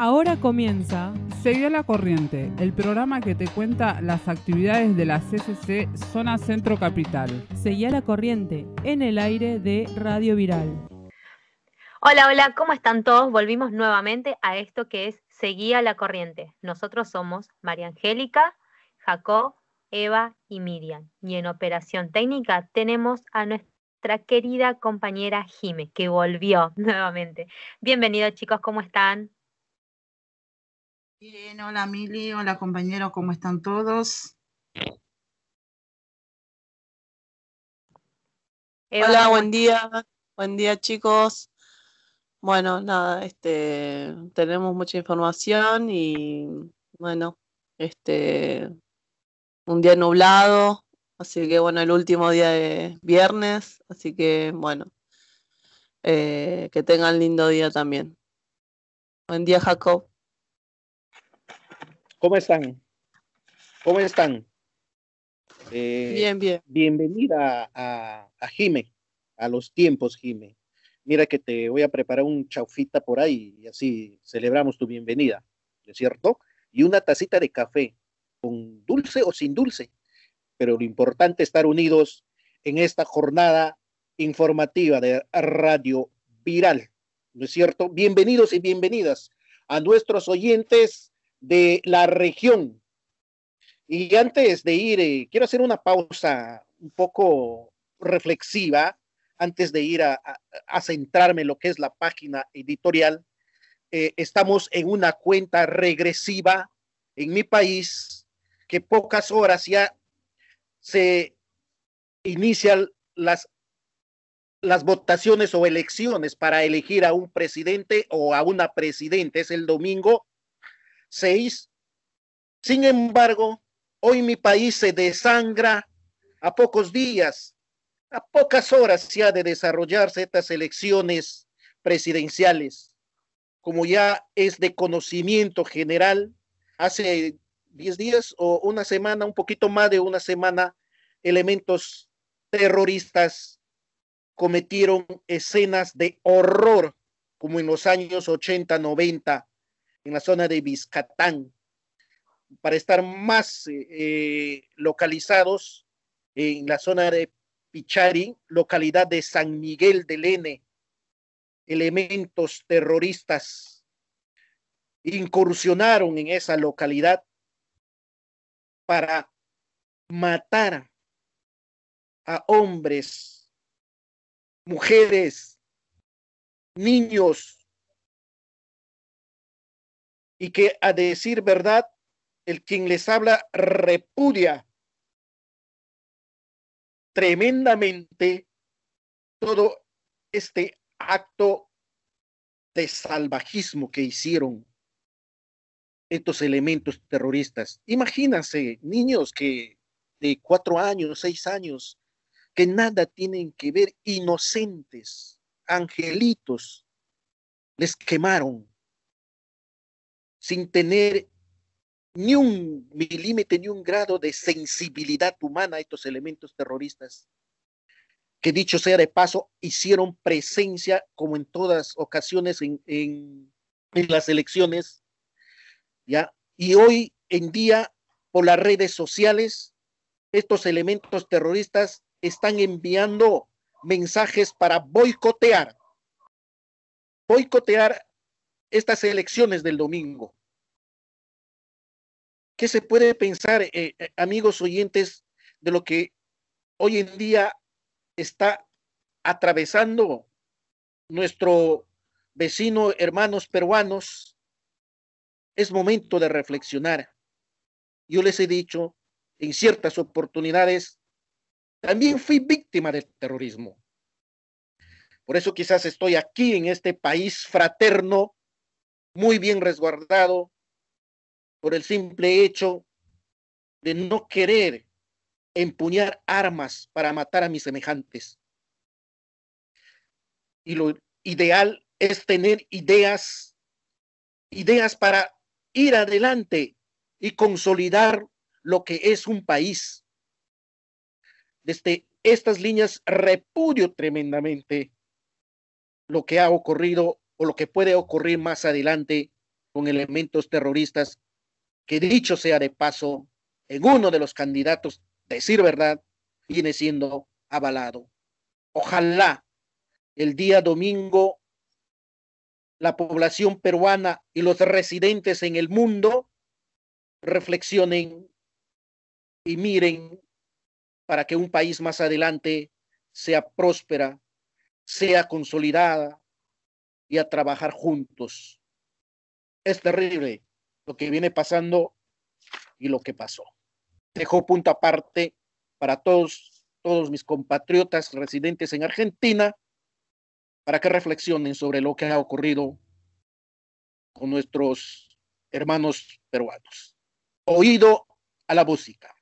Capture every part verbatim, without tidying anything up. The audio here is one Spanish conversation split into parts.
Ahora comienza Seguí a la Corriente, el programa que te cuenta las actividades de la C C C Zona Centro Capital. Seguí a la Corriente en el aire de Radio Viral. Hola, hola, ¿cómo están todos? Volvimos nuevamente a esto que es Seguí a la Corriente. Nosotros somos María Angélica, Jacob, Eva y Miriam. Y en operación técnica tenemos a nuestra querida compañera Jime, que volvió nuevamente. Bienvenidos, chicos, ¿cómo están? Bien, hola Mili, hola compañero, ¿cómo están todos? Eva, Hola, ¿cómo buen día, buen día chicos. Bueno, nada, este, tenemos mucha información y bueno, este, un día nublado, así que bueno, el último día de viernes, así que bueno, eh, que tengan lindo día también. Buen día, Jacob. ¿Cómo están? ¿Cómo están? Eh, Bien, bien. Bienvenida a, a Jime, a los tiempos, Jime. Mira que te voy a preparar un chaufita por ahí y así celebramos tu bienvenida, ¿no es cierto? Y una tacita de café, con dulce o sin dulce, pero lo importante es estar unidos en esta jornada informativa de Radio Viral, ¿no es cierto? Bienvenidos y bienvenidas a nuestros oyentes de la región. Y antes de ir, eh, quiero hacer una pausa un poco reflexiva, antes de ir a, a, a centrarme en lo que es la página editorial. Eh, estamos en una cuenta regresiva en mi país, que pocas horas ya se inician las, las votaciones o elecciones para elegir a un presidente o a una presidenta. Es el domingo seis. Sin embargo, hoy mi país se desangra a pocos días, a pocas horas ya de desarrollarse estas elecciones presidenciales. Como ya es de conocimiento general, hace diez días o una semana, un poquito más de una semana, elementos terroristas cometieron escenas de horror, como en los años ochenta, noventa, en la zona de Vizcatán. Para estar más eh, localizados en la zona de Pichari, localidad de San Miguel del N, elementos terroristas incursionaron en esa localidad para matar a hombres, mujeres, niños, y que, a decir verdad, el quien les habla repudia tremendamente todo este acto de salvajismo que hicieron estos elementos terroristas. Imagínense, niños que de cuatro años, seis años, que nada tienen que ver, inocentes, angelitos, les quemaron sin tener ni un milímetro, ni un grado de sensibilidad humana a estos elementos terroristas, que dicho sea de paso, hicieron presencia, como en todas ocasiones, en, en, en las elecciones, ¿ya? Y hoy en día, por las redes sociales, estos elementos terroristas están enviando mensajes para boicotear, boicotear estas elecciones del domingo. ¿Qué se puede pensar, eh, amigos oyentes, de lo que hoy en día está atravesando nuestro vecino, hermanos peruanos? Es momento de reflexionar. Yo les he dicho en ciertas oportunidades, también fui víctima del terrorismo. Por eso quizás estoy aquí en este país fraterno, muy bien resguardado, por el simple hecho de no querer empuñar armas para matar a mis semejantes. Y lo ideal es tener ideas, ideas para ir adelante y consolidar lo que es un país. Desde estas líneas repudio tremendamente lo que ha ocurrido o lo que puede ocurrir más adelante con elementos terroristas, que dicho sea de paso, en uno de los candidatos, decir verdad, viene siendo avalado. Ojalá el día domingo la población peruana y los residentes en el mundo reflexionen y miren para que un país más adelante sea próspera, sea consolidada y a trabajar juntos. Es terrible lo que viene pasando y lo que pasó. Dejo punto aparte para todos, todos mis compatriotas residentes en Argentina, para que reflexionen sobre lo que ha ocurrido con nuestros hermanos peruanos. Oído a la música.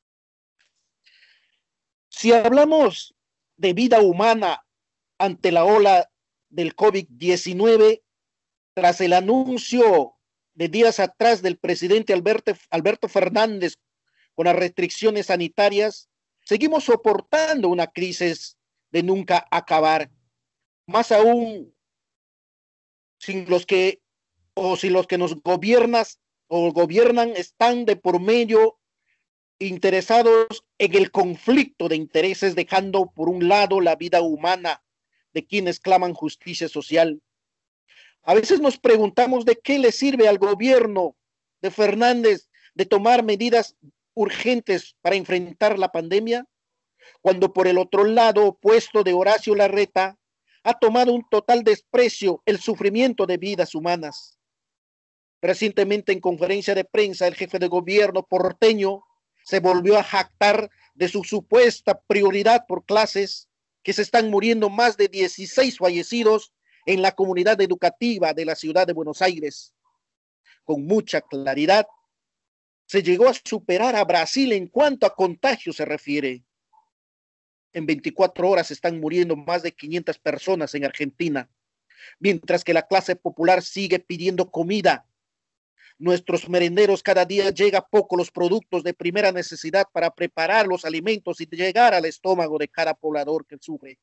Si hablamos de vida humana ante la ola del COVID diecinueve, tras el anuncio de días atrás del presidente Alberto, Alberto Fernández con las restricciones sanitarias, seguimos soportando una crisis de nunca acabar. Más aún, sin los que, o si los que nos gobiernan o gobiernan están de por medio interesados en el conflicto de intereses, dejando por un lado la vida humana de quienes claman justicia social. A veces nos preguntamos de qué le sirve al gobierno de Fernández de tomar medidas urgentes para enfrentar la pandemia, cuando por el otro lado opuesto de Horacio Larreta ha tomado un total desprecio el sufrimiento de vidas humanas. Recientemente en conferencia de prensa el jefe de gobierno porteño se volvió a jactar de su supuesta prioridad por clases, que se están muriendo más de dieciséis fallecidos en la comunidad educativa de la ciudad de Buenos Aires. Con mucha claridad, se llegó a superar a Brasil en cuanto a contagio se refiere. En veinticuatro horas están muriendo más de quinientas personas en Argentina, mientras que la clase popular sigue pidiendo comida. Nuestros merenderos cada día llega poco los productos de primera necesidad para preparar los alimentos y llegar al estómago de cada poblador que sufre.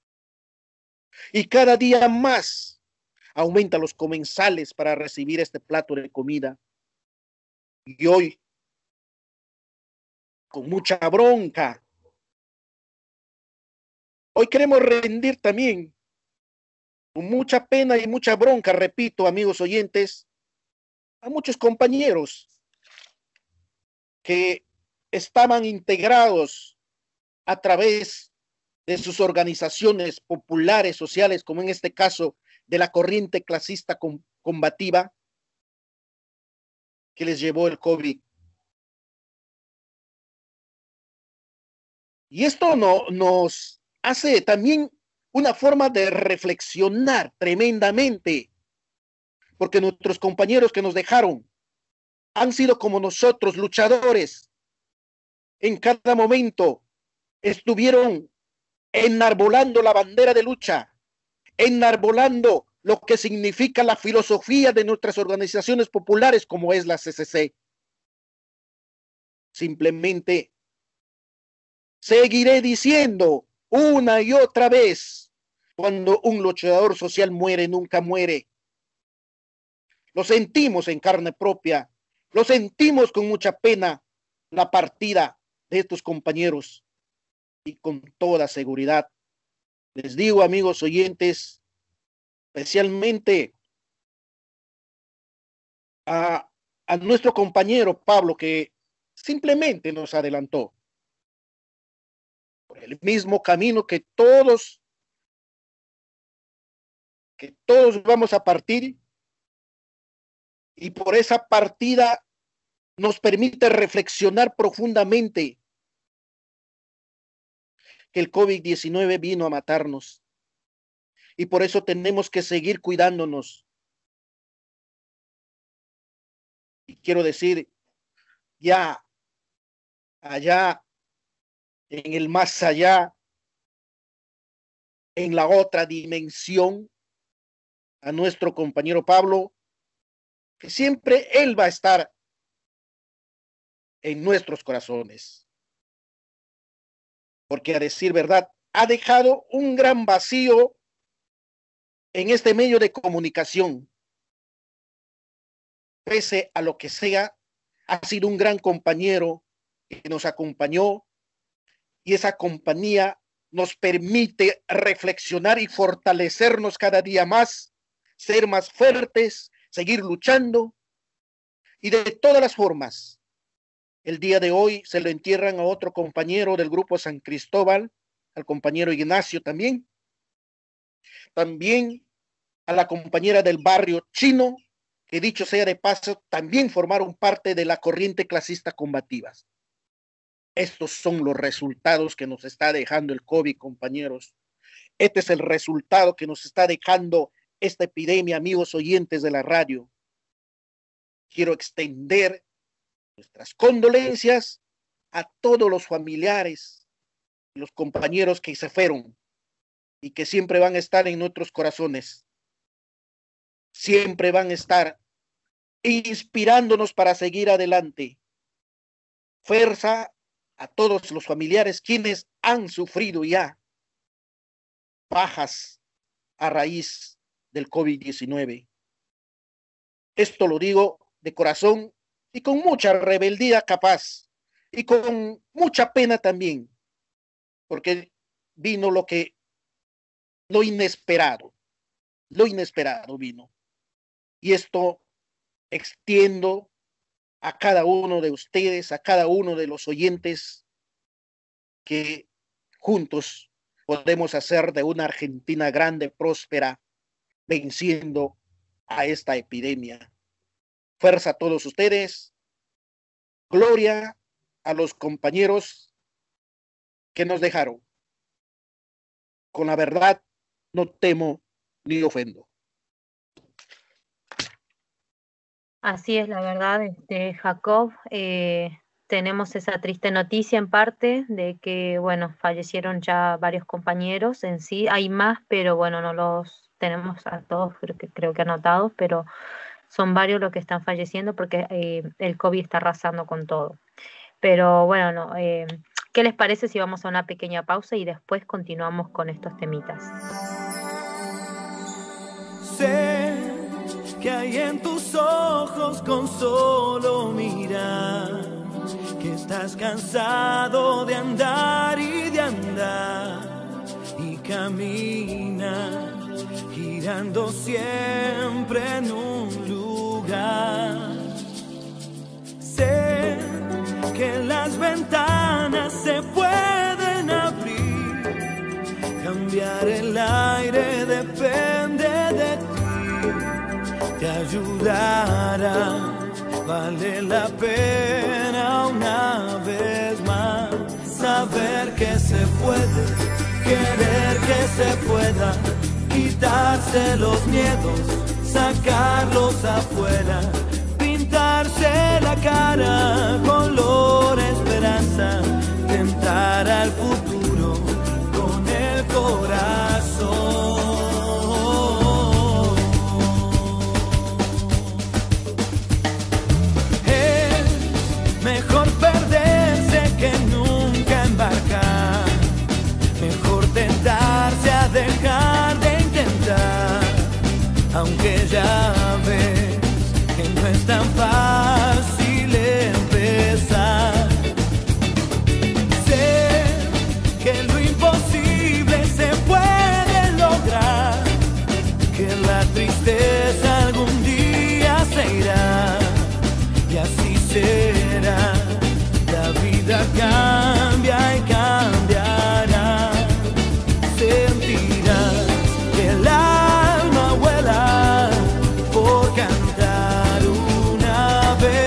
Y cada día más aumentan los comensales para recibir este plato de comida. Y hoy, con mucha bronca, hoy queremos rendir también, con mucha pena y mucha bronca, repito, amigos oyentes, a muchos compañeros que estaban integrados a través de sus organizaciones populares, sociales, como en este caso de la corriente clasista combativa, que les llevó el COVID. Y esto no, nos hace también una forma de reflexionar tremendamente, porque nuestros compañeros que nos dejaron han sido como nosotros, luchadores. En cada momento estuvieron enarbolando la bandera de lucha, enarbolando lo que significa la filosofía de nuestras organizaciones populares como es la C C C. Simplemente seguiré diciendo una y otra vez, cuando un luchador social muere, nunca muere. Lo sentimos en carne propia, lo sentimos con mucha pena, la partida de estos compañeros. Y con toda seguridad, les digo, amigos oyentes, especialmente a, a nuestro compañero Pablo, que simplemente nos adelantó por el mismo camino que todos, que todos vamos a partir, y por esa partida nos permite reflexionar profundamente que el COVID diecinueve vino a matarnos, y por eso tenemos que seguir cuidándonos. Y quiero decir, ya allá, en el más allá, en la otra dimensión, a nuestro compañero Pablo, que siempre él va a estar en nuestros corazones. Porque a decir verdad, ha dejado un gran vacío en este medio de comunicación. pese a lo que sea, ha sido un gran compañero que nos acompañó, y esa compañía nos permite reflexionar y fortalecernos cada día más, ser más fuertes, seguir luchando, y de todas las formas. El día de hoy se lo entierran a otro compañero del grupo San Cristóbal, al compañero Ignacio también, también a la compañera del barrio Chino, que dicho sea de paso, también formaron parte de la corriente clasista combativas. Estos son los resultados que nos está dejando el COVID, compañeros. Este es el resultado que nos está dejando esta epidemia, amigos oyentes de la radio. Quiero extender nuestras condolencias a todos los familiares, los compañeros que se fueron y que siempre van a estar en nuestros corazones. Siempre van a estar inspirándonos para seguir adelante. Fuerza a todos los familiares quienes han sufrido ya bajas a raíz del COVID diecinueve. Esto lo digo de corazón y con mucha rebeldía capaz y con mucha pena también, porque vino lo que, lo inesperado, lo inesperado vino. Y esto extiendo a cada uno de ustedes, a cada uno de los oyentes, que juntos podemos hacer de una Argentina grande, próspera, venciendo a esta epidemia. Fuerza a todos ustedes, gloria a los compañeros que nos dejaron. Con la verdad no temo ni ofendo. Así es, la verdad, este, Jacob, eh, tenemos esa triste noticia en parte de que, bueno, fallecieron ya varios compañeros en sí, hay más, pero bueno, no los tenemos a todos, creo que, creo que anotados, pero son varios los que están falleciendo porque eh, el COVID está arrasando con todo. Pero bueno, no, eh, ¿qué les parece si vamos a una pequeña pausa y después continuamos con estos temitas? Sé que hay en tus ojos con solo mirar, que estás cansado de andar y de andar, y camina girando siempre en un lugar. Sé que las ventanas se pueden abrir, cambiar el aire depende de ti. Te ayudará, vale la pena una vez más saber que se puede, querer que se pueda, quitarse los miedos, sacarlos afuera, pintarse la cara, color esperanza, tentar al futuro con el corazón. Mejor perderse que nunca embarcar, mejor tentarse a dejar de intentar, aunque ya ves que no es tan fácil empezar. Sé que lo imposible se puede lograr, que la tristeza algún día se irá, y así será, la vida cambia y cambiará, sentirás que el alma vuela por cantar una vez.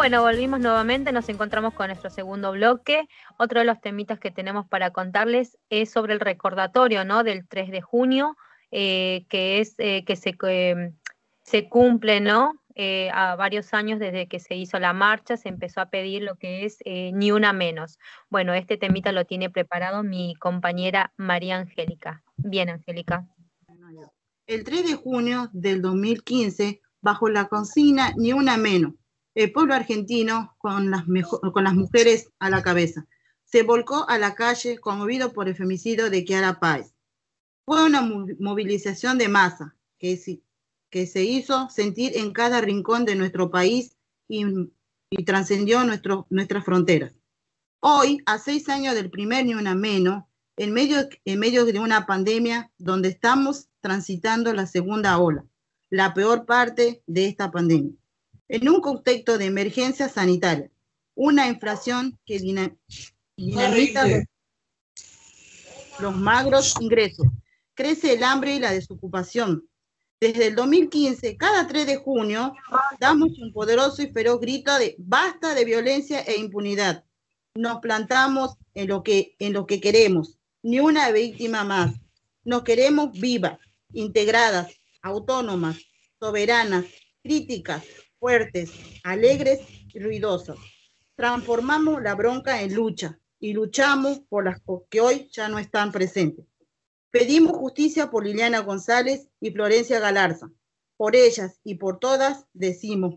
Bueno, volvimos nuevamente, nos encontramos con nuestro segundo bloque. Otro de los temitas que tenemos para contarles es sobre el recordatorio, ¿no?, del tres de junio, eh, que es eh, que se, eh, se cumple, ¿no?, eh, a varios años desde que se hizo la marcha, se empezó a pedir lo que es eh, ni una menos. Bueno, este temita lo tiene preparado mi compañera María Angélica. Bien, Angélica. El tres de junio del dos mil quince, bajo la consigna ni una menos, el pueblo argentino, con las, mejor, con las mujeres a la cabeza, se volcó a la calle conmovido por el femicidio de Kiara Páez. Fue una movilización de masa que, que se hizo sentir en cada rincón de nuestro país y, y trascendió nuestro, nuestras fronteras. Hoy, a seis años del primer Ni Una Menos, en medio, en medio de una pandemia donde estamos transitando la segunda ola, la peor parte de esta pandemia, en un contexto de emergencia sanitaria, una inflación que dinamita los, los magros ingresos, crece el hambre y la desocupación. Desde el dos mil quince, cada tres de junio, damos un poderoso y feroz grito de basta de violencia e impunidad. Nos plantamos en lo que, en lo que queremos, ni una víctima más. Nos queremos vivas, integradas, autónomas, soberanas, críticas, fuertes, alegres y ruidosas. Transformamos la bronca en lucha y luchamos por las que hoy ya no están presentes. Pedimos justicia por Liliana González y Florencia Galarza. Por ellas y por todas decimos,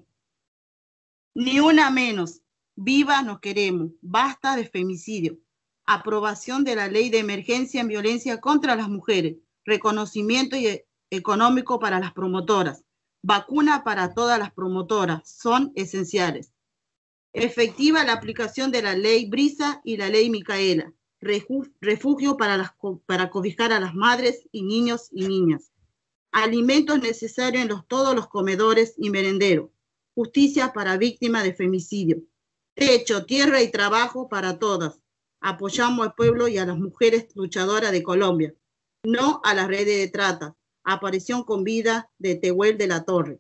ni una menos, vivas nos queremos, basta de femicidio. Aprobación de la ley de emergencia en violencia contra las mujeres, reconocimiento y económico para las promotoras, vacuna para todas las promotoras, son esenciales. Efectiva la aplicación de la ley Brisa y la ley Micaela, refugio para, las, para cobijar a las madres y niños y niñas. Alimentos necesarios en los, todos los comedores y merenderos. Justicia para víctimas de femicidio. Techo, tierra y trabajo para todas. Apoyamos al pueblo y a las mujeres luchadoras de Colombia. No a las redes de trata. Aparición con vida de Tehuel de la Torre.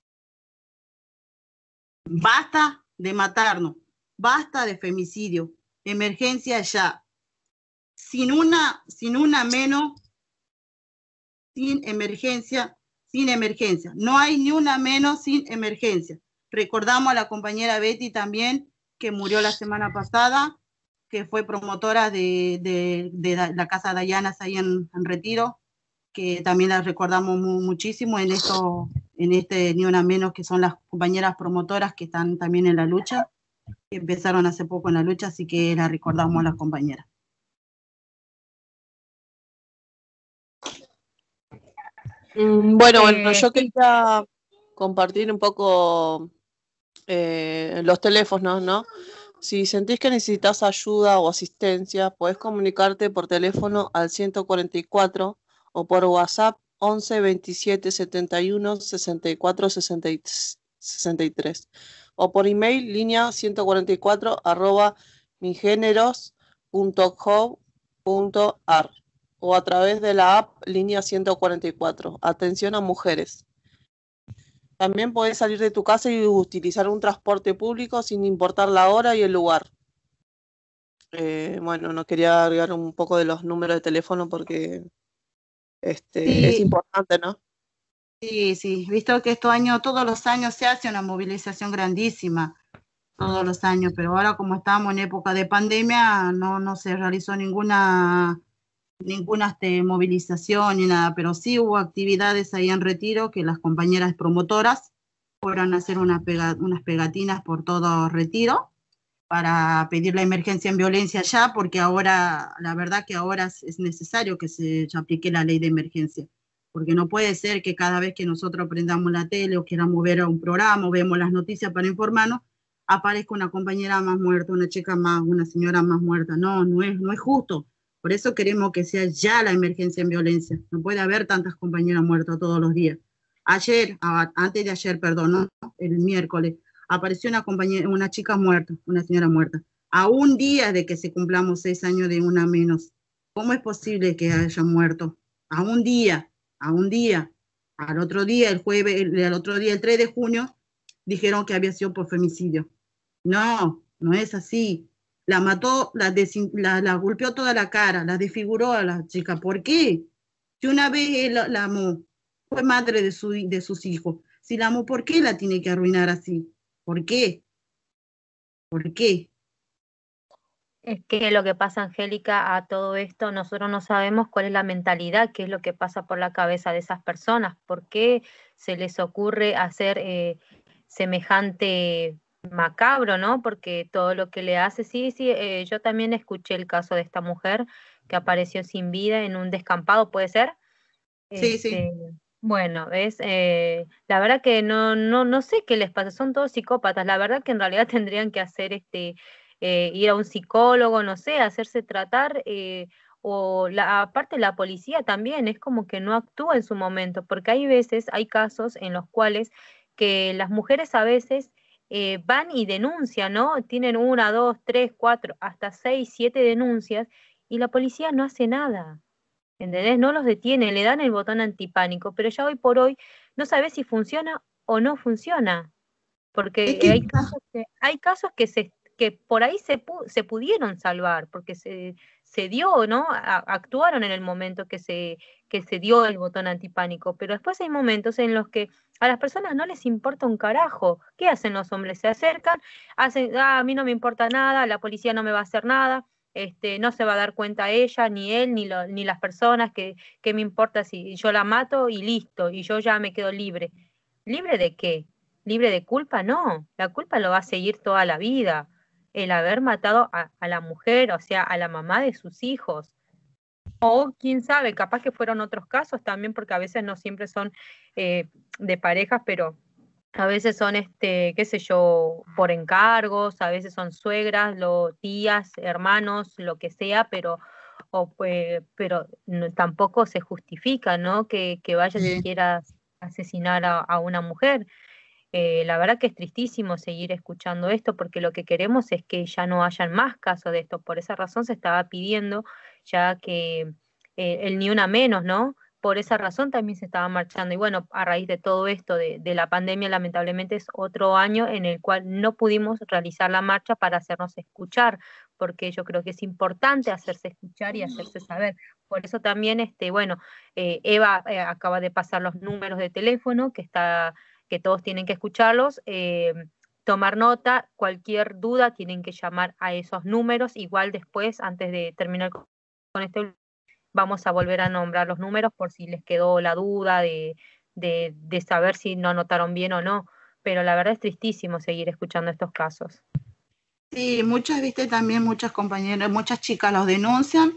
Basta de matarnos. Basta de femicidio. Emergencia ya. Sin una, sin una menos, sin emergencia, sin emergencia. No hay ni una menos sin emergencia. Recordamos a la compañera Betty también, que murió la semana pasada, que fue promotora de, de, de la Casa Dayanas ahí en, en Retiro, que también la recordamos mu muchísimo en esto, en este Ni Una Menos, que son las compañeras promotoras que están también en la lucha, que empezaron hace poco en la lucha, así que la recordamos a las compañeras. Bueno, bueno, yo quería compartir un poco eh, los teléfonos, ¿no? Si sentís que necesitas ayuda o asistencia, podés comunicarte por teléfono al ciento cuarenta y cuatro o por WhatsApp once veintisiete setenta y uno sesenta y cuatro sesenta y tres o por email línea ciento cuarenta y cuatro arroba migéneros punto gov punto ar o a través de la app línea ciento cuarenta y cuatro. Atención a mujeres. También podés salir de tu casa y utilizar un transporte público sin importar la hora y el lugar. Eh, bueno, no quería agregar un poco de los números de teléfono porque este, sí. Es importante, ¿no? Sí, sí. Visto que estos años, todos los años se hace una movilización grandísima, todos los años, pero ahora como estamos en época de pandemia, no, no se realizó ninguna... ninguna este, movilización ni nada, pero sí hubo actividades ahí en Retiro que las compañeras promotoras fueron a hacer una pega, unas pegatinas por todo Retiro para pedir la emergencia en violencia ya, porque ahora, la verdad que ahora es necesario que se aplique la ley de emergencia, porque no puede ser que cada vez que nosotros prendamos la tele o queramos ver un programa o vemos las noticias para informarnos, aparezca una compañera más muerta, una chica más, una señora más muerta. No, no es, no es justo. Por eso queremos que sea ya la emergencia en violencia. No puede haber tantas compañeras muertas todos los días. Ayer, antes de ayer, perdón, ¿no? El miércoles, apareció una compañera, una chica muerta, una señora muerta. A un día de que se cumplamos seis años de Una Menos. ¿Cómo es posible que haya muerto? A un día, a un día. Al otro día, el jueves, el, el otro día, el tres de junio, dijeron que había sido por femicidio. No, no es así. La mató, la, desin- la, la golpeó toda la cara, la desfiguró a la chica. ¿Por qué? Si una vez él la, la amó, fue madre de, su, de sus hijos. Si la amó, ¿por qué la tiene que arruinar así? ¿Por qué? ¿Por qué? Es que lo que pasa, Angélica, a todo esto, nosotros no sabemos cuál es la mentalidad, qué es lo que pasa por la cabeza de esas personas, por qué se les ocurre hacer eh, semejante macabro, ¿no? Porque todo lo que le hace, sí, sí, eh, yo también escuché el caso de esta mujer que apareció sin vida en un descampado, ¿puede ser? Sí, sí. Este, bueno, es eh, la verdad que no, no, no sé qué les pasa, son todos psicópatas, la verdad que en realidad tendrían que hacer este, eh, ir a un psicólogo, no sé, hacerse tratar, eh, o la, aparte la policía también, es como que no actúa en su momento, porque hay veces, hay casos en los cuales que las mujeres a veces eh, van y denuncian, ¿no? Tienen una, dos, tres, cuatro, hasta seis, siete denuncias, y la policía no hace nada. ¿Entendés? No los detiene, le dan el botón antipánico, pero ya hoy por hoy no sabes si funciona o no funciona, Es porque que, hay casos que, hay casos que se, que por ahí se, pu- se pudieron salvar, porque se, se dio, ¿no? A- actuaron en el momento que se, que se dio el botón antipánico, pero después hay momentos en los que a las personas no les importa un carajo. ¿Qué hacen los hombres? Se acercan, hacen, ah, a mí no me importa nada, la policía no me va a hacer nada. Este, no se va a dar cuenta ella, ni él, ni, lo- ni las personas, que, que me importa si yo la mato y listo, y yo ya me quedo libre. ¿Libre de qué? ¿Libre de culpa? No, la culpa lo va a seguir toda la vida. El haber matado a, a la mujer, o sea, a la mamá de sus hijos. O quién sabe, capaz que fueron otros casos también, porque a veces no siempre son eh, de parejas, pero a veces son, este, qué sé yo, por encargos, a veces son suegras, lo, tías, hermanos, lo que sea, pero, o, pues, pero no- tampoco se justifica, ¿no? Que, que vayas y eh, quieras asesinar a, a una mujer. Eh, la verdad que es tristísimo seguir escuchando esto porque lo que queremos es que ya no hayan más casos de esto. Por esa razón se estaba pidiendo ya que eh, el ni una menos, ¿no? Por esa razón también se estaba marchando. Y bueno, a raíz de todo esto de, de la pandemia, lamentablemente es otro año en el cual no pudimos realizar la marcha para hacernos escuchar, porque yo creo que es importante hacerse escuchar y hacerse saber. Por eso también, este, bueno, eh, Eva eh, acaba de pasar los números de teléfono que está que todos tienen que escucharlos, eh, tomar nota, cualquier duda tienen que llamar a esos números, igual después, antes de terminar con este, vamos a volver a nombrar los números por si les quedó la duda de, de, de saber si no anotaron bien o no, pero la verdad es tristísimo seguir escuchando estos casos. sí, muchas, viste, también muchas compañeras, muchas chicas los denuncian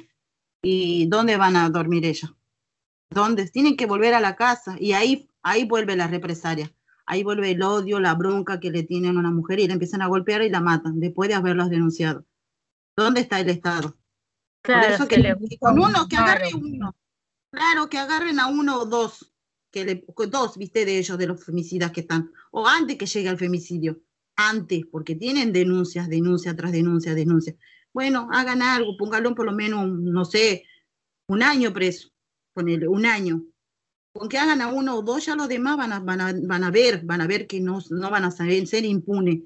y ¿dónde van a dormir ellas? ¿Dónde? Tienen que volver a la casa y ahí, ahí vuelve la represalia. Ahí vuelve el odio, la bronca que le tienen a una mujer y la empiezan a golpear y la matan después de haberlos denunciado. ¿Dónde está el Estado? Por Claro, eso que, se le que busca con un uno, que agarre amparo. uno, claro, que agarren a uno o dos, que le, dos, viste, de ellos, de los femicidas que están, o antes que llegue al femicidio, antes, porque tienen denuncias, denuncia tras denuncia, denuncia. Bueno, hagan algo, póngalo por lo menos, no sé, un año preso, ponele, un año. Con que hagan a uno o dos, ya los demás van a, van a, van a ver, van a ver que no, no van a saber, ser impunes.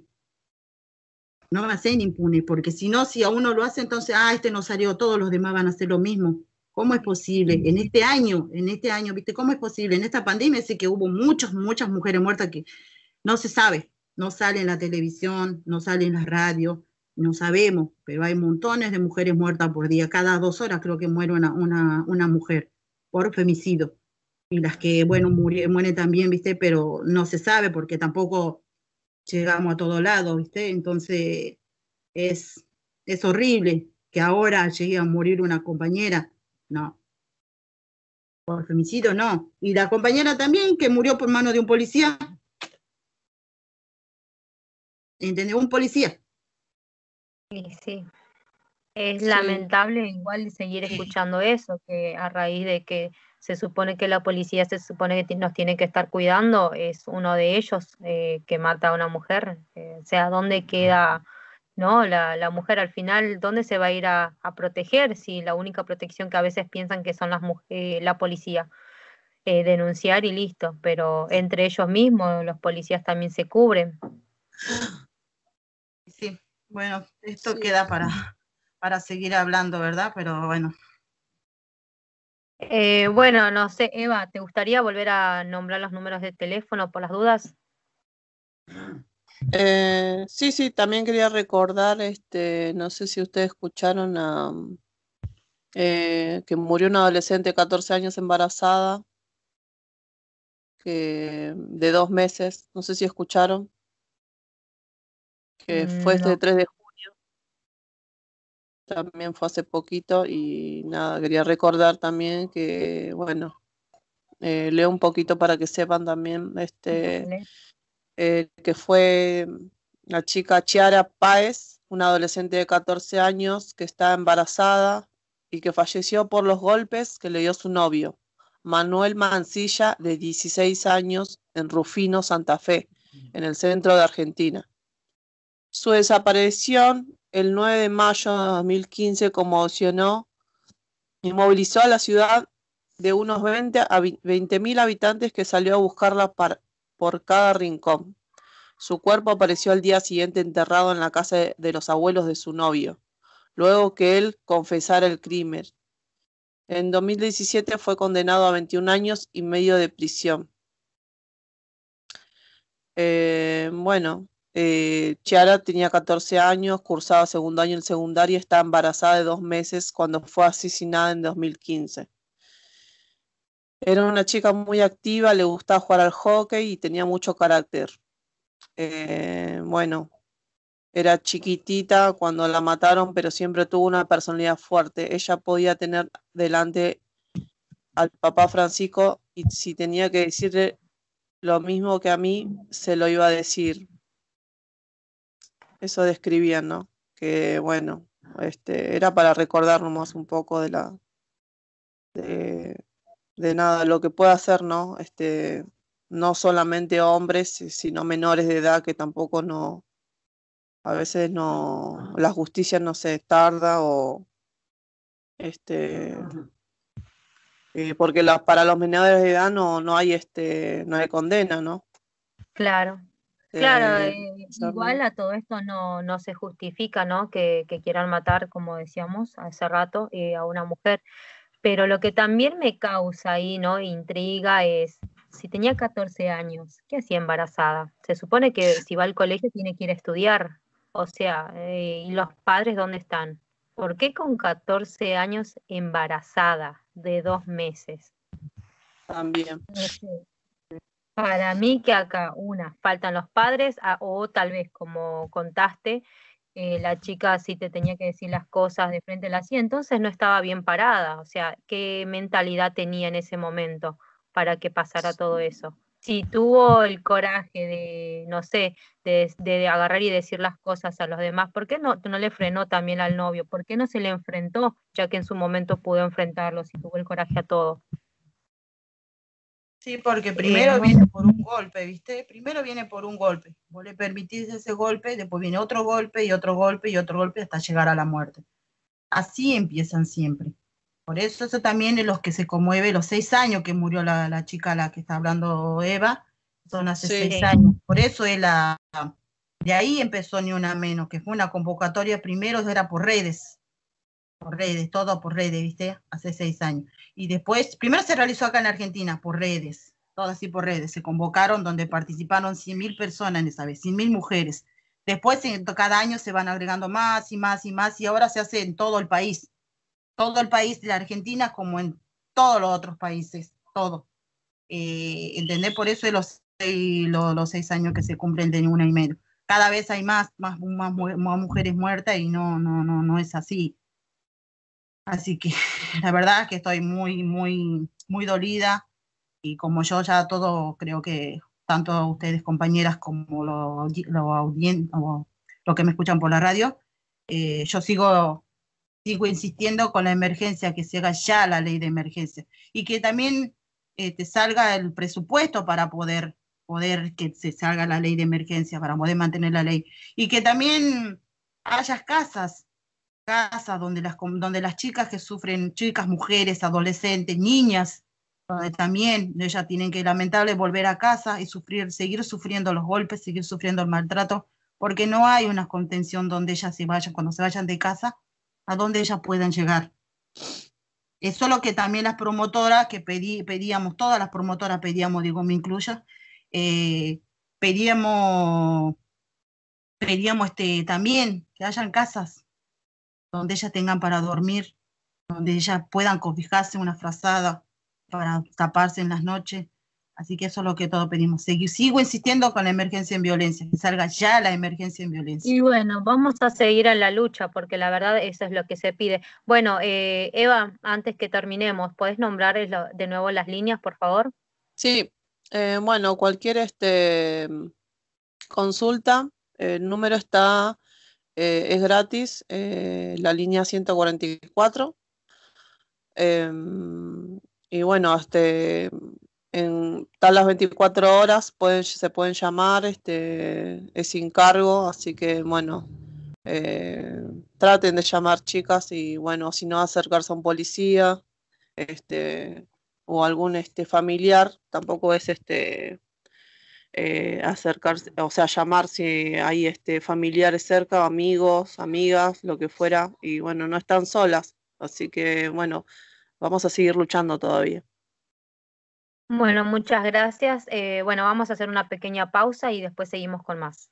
No van a ser impunes, porque si no, si a uno lo hace, entonces, ah, este no salió, todos los demás van a hacer lo mismo. ¿Cómo es posible? En este año, en este año, ¿viste? ¿Cómo es posible? En esta pandemia sé que hubo muchas, muchas mujeres muertas que no se sabe, no sale en la televisión, no sale en la radio, no sabemos, pero hay montones de mujeres muertas por día. Cada dos horas creo que muere una, una, una mujer por femicidio. Y las que, bueno, mueren, mueren también, ¿viste? Pero no se sabe porque tampoco llegamos a todo lado, ¿viste? Entonces es, es horrible que ahora llegue a morir una compañera. No, por femicidio no. Y la compañera también que murió por mano de un policía. ¿Entendés? Un policía. Y sí. Es Sí. lamentable igual seguir escuchando eso, que a raíz de que se supone que la policía se supone que ti- nos tiene que estar cuidando, es uno de ellos eh, que mata a una mujer. Eh, o sea, ¿dónde queda, no? La, la mujer al final, ¿dónde se va a ir a, a proteger si la única protección que a veces piensan que son las mu- eh, la policía? Eh, denunciar y listo, pero entre ellos mismos los policías también se cubren. Sí, bueno, esto Sí. queda para, para seguir hablando, ¿verdad? Pero bueno. Eh, bueno, no sé, Eva, ¿te gustaría volver a nombrar los números de teléfono por las dudas? Eh, sí, sí, también quería recordar, este, no sé si ustedes escucharon a, eh, que murió una adolescente de catorce años embarazada, que, de dos meses, no sé si escucharon, que fue Mm, este No, tres de junio, también fue hace poquito, y nada, quería recordar también que, bueno, eh, leo un poquito para que sepan también, este, dale. eh, que fue la chica Chiara Páez, una adolescente de catorce años que está embarazada y que falleció por los golpes que le dio su novio, Manuel Mancilla, de dieciséis años, en Rufino, Santa Fe, en el centro de Argentina. Su desaparición el nueve de mayo de dos mil quince conmocionó y movilizó a la ciudad de unos veinte mil habitantes que salió a buscarla par- por cada rincón. Su cuerpo apareció al día siguiente enterrado en la casa de, de los abuelos de su novio, luego que él confesara el crimen. En dos mil diecisiete fue condenado a veintiún años y medio de prisión. Eh, bueno, eh, Chiara tenía catorce años, cursaba segundo año en secundaria y estaba embarazada de dos meses cuando fue asesinada en dos mil quince. Era una chica muy activa, le gustaba jugar al hockey y tenía mucho carácter. Eh, bueno, era chiquitita cuando la mataron, pero siempre tuvo una personalidad fuerte. Ella podía tener delante al papá Francisco y si tenía que decirle lo mismo que a mí, se lo iba a decir. Eso describían, ¿no? Que bueno, este, era para recordarnos un poco de la, de, de nada, lo que puede hacer, ¿no? Este, no solamente hombres, sino menores de edad que tampoco no, a veces no, la justicia no se tarda o este, eh, porque la, para los menores de edad no, no hay este, no hay condena, ¿no? Claro, claro, Eh, eh, igual hacerlo. a todo esto no, no se justifica, ¿no? Que, que quieran matar, como decíamos hace rato, eh, a una mujer. Pero lo que también me causa ahí, ¿no? Intriga es, si tenía catorce años, ¿qué hacía embarazada? Se supone que si va al colegio tiene que ir a estudiar. O sea, eh, ¿y los padres dónde están? ¿Por qué con catorce años embarazada de dos meses? También. No sé. Para mí que acá, una, faltan los padres, a- o tal vez, como contaste, eh, la chica sí te tenía que decir las cosas de frente a la sí, entonces no estaba bien parada. O sea, ¿qué mentalidad tenía en ese momento para que pasara todo eso? Si tuvo el coraje de, no sé, de, de agarrar y decir las cosas a los demás, ¿por qué no, no le frenó también al novio? ¿Por qué no se le enfrentó, ya que en su momento pudo enfrentarlo, si tuvo el coraje a todo? Sí, porque Eh, primero viene por un golpe, ¿viste? Primero viene por un golpe. Vos le permitís ese golpe, después viene otro golpe y otro golpe y otro golpe hasta llegar a la muerte. Así empiezan siempre. Por eso eso también es los que se conmueve, los seis años que murió la, la chica, la que está hablando Eva, son hace Sí, seis sí, años. Por eso es la, de ahí empezó Ni Una Menos, que fue una convocatoria, primero era por redes, por redes, todo por redes, ¿viste? Hace seis años. Y después, primero se realizó acá en Argentina, por redes, todo así por redes. Se convocaron donde participaron cien mil personas en esa vez, cien mil mujeres. Después, en, cada año se van agregando más y más y más, y ahora se hace en todo el país. Todo el país de la Argentina, como en todos los otros países, todo. Eh, ¿Entendés? Por eso es los seis, los, los seis años que se cumplen de Ni Una y Medio. Cada vez hay más, más, más, más mujeres muertas y no, no, no, no es así. Así que la verdad es que estoy muy, muy, muy dolida y como yo ya todo creo que tanto ustedes compañeras como los lo audien, lo, lo que me escuchan por la radio, eh, yo sigo, sigo insistiendo con la emergencia, que se haga ya la ley de emergencia y que también eh, te salga el presupuesto para poder, poder que se salga la ley de emergencia, para poder mantener la ley y que también haya casas casas donde las, donde las chicas que sufren, chicas, mujeres, adolescentes, niñas, donde también ellas tienen que lamentable volver a casa y sufrir, seguir sufriendo los golpes, seguir sufriendo el maltrato, porque no hay una contención donde ellas se vayan, cuando se vayan de casa, a donde ellas puedan llegar. Eso es lo que también las promotoras, que pedí, pedíamos, todas las promotoras pedíamos, digo, me incluyo, eh, pedíamos, pedíamos este, también que hayan casas donde ellas tengan para dormir, donde ellas puedan cobijarse una frazada para taparse en las noches. Así que eso es lo que todos pedimos. Sigo, sigo insistiendo con la emergencia en violencia, que salga ya la emergencia en violencia. Y bueno, vamos a seguir en la lucha, porque la verdad eso es lo que se pide. Bueno, eh, Eva, antes que terminemos, ¿podés nombrar de nuevo las líneas, por favor? Sí, eh, bueno, cualquier este, consulta, el número está, eh, es gratis, eh, la línea ciento cuarenta y cuatro. Eh, y bueno, este, en tal las veinticuatro horas pueden, se pueden llamar, este, es sin cargo, así que bueno, eh, traten de llamar, chicas, y bueno, si no, acercarse a un policía, este, o algún este familiar, tampoco es este eh, acercarse, o sea, llamar si hay este familiares cerca, amigos, amigas, lo que fuera, y bueno, no están solas, así que bueno, vamos a seguir luchando todavía. Bueno, muchas gracias. Eh, bueno, vamos a hacer una pequeña pausa y después seguimos con más.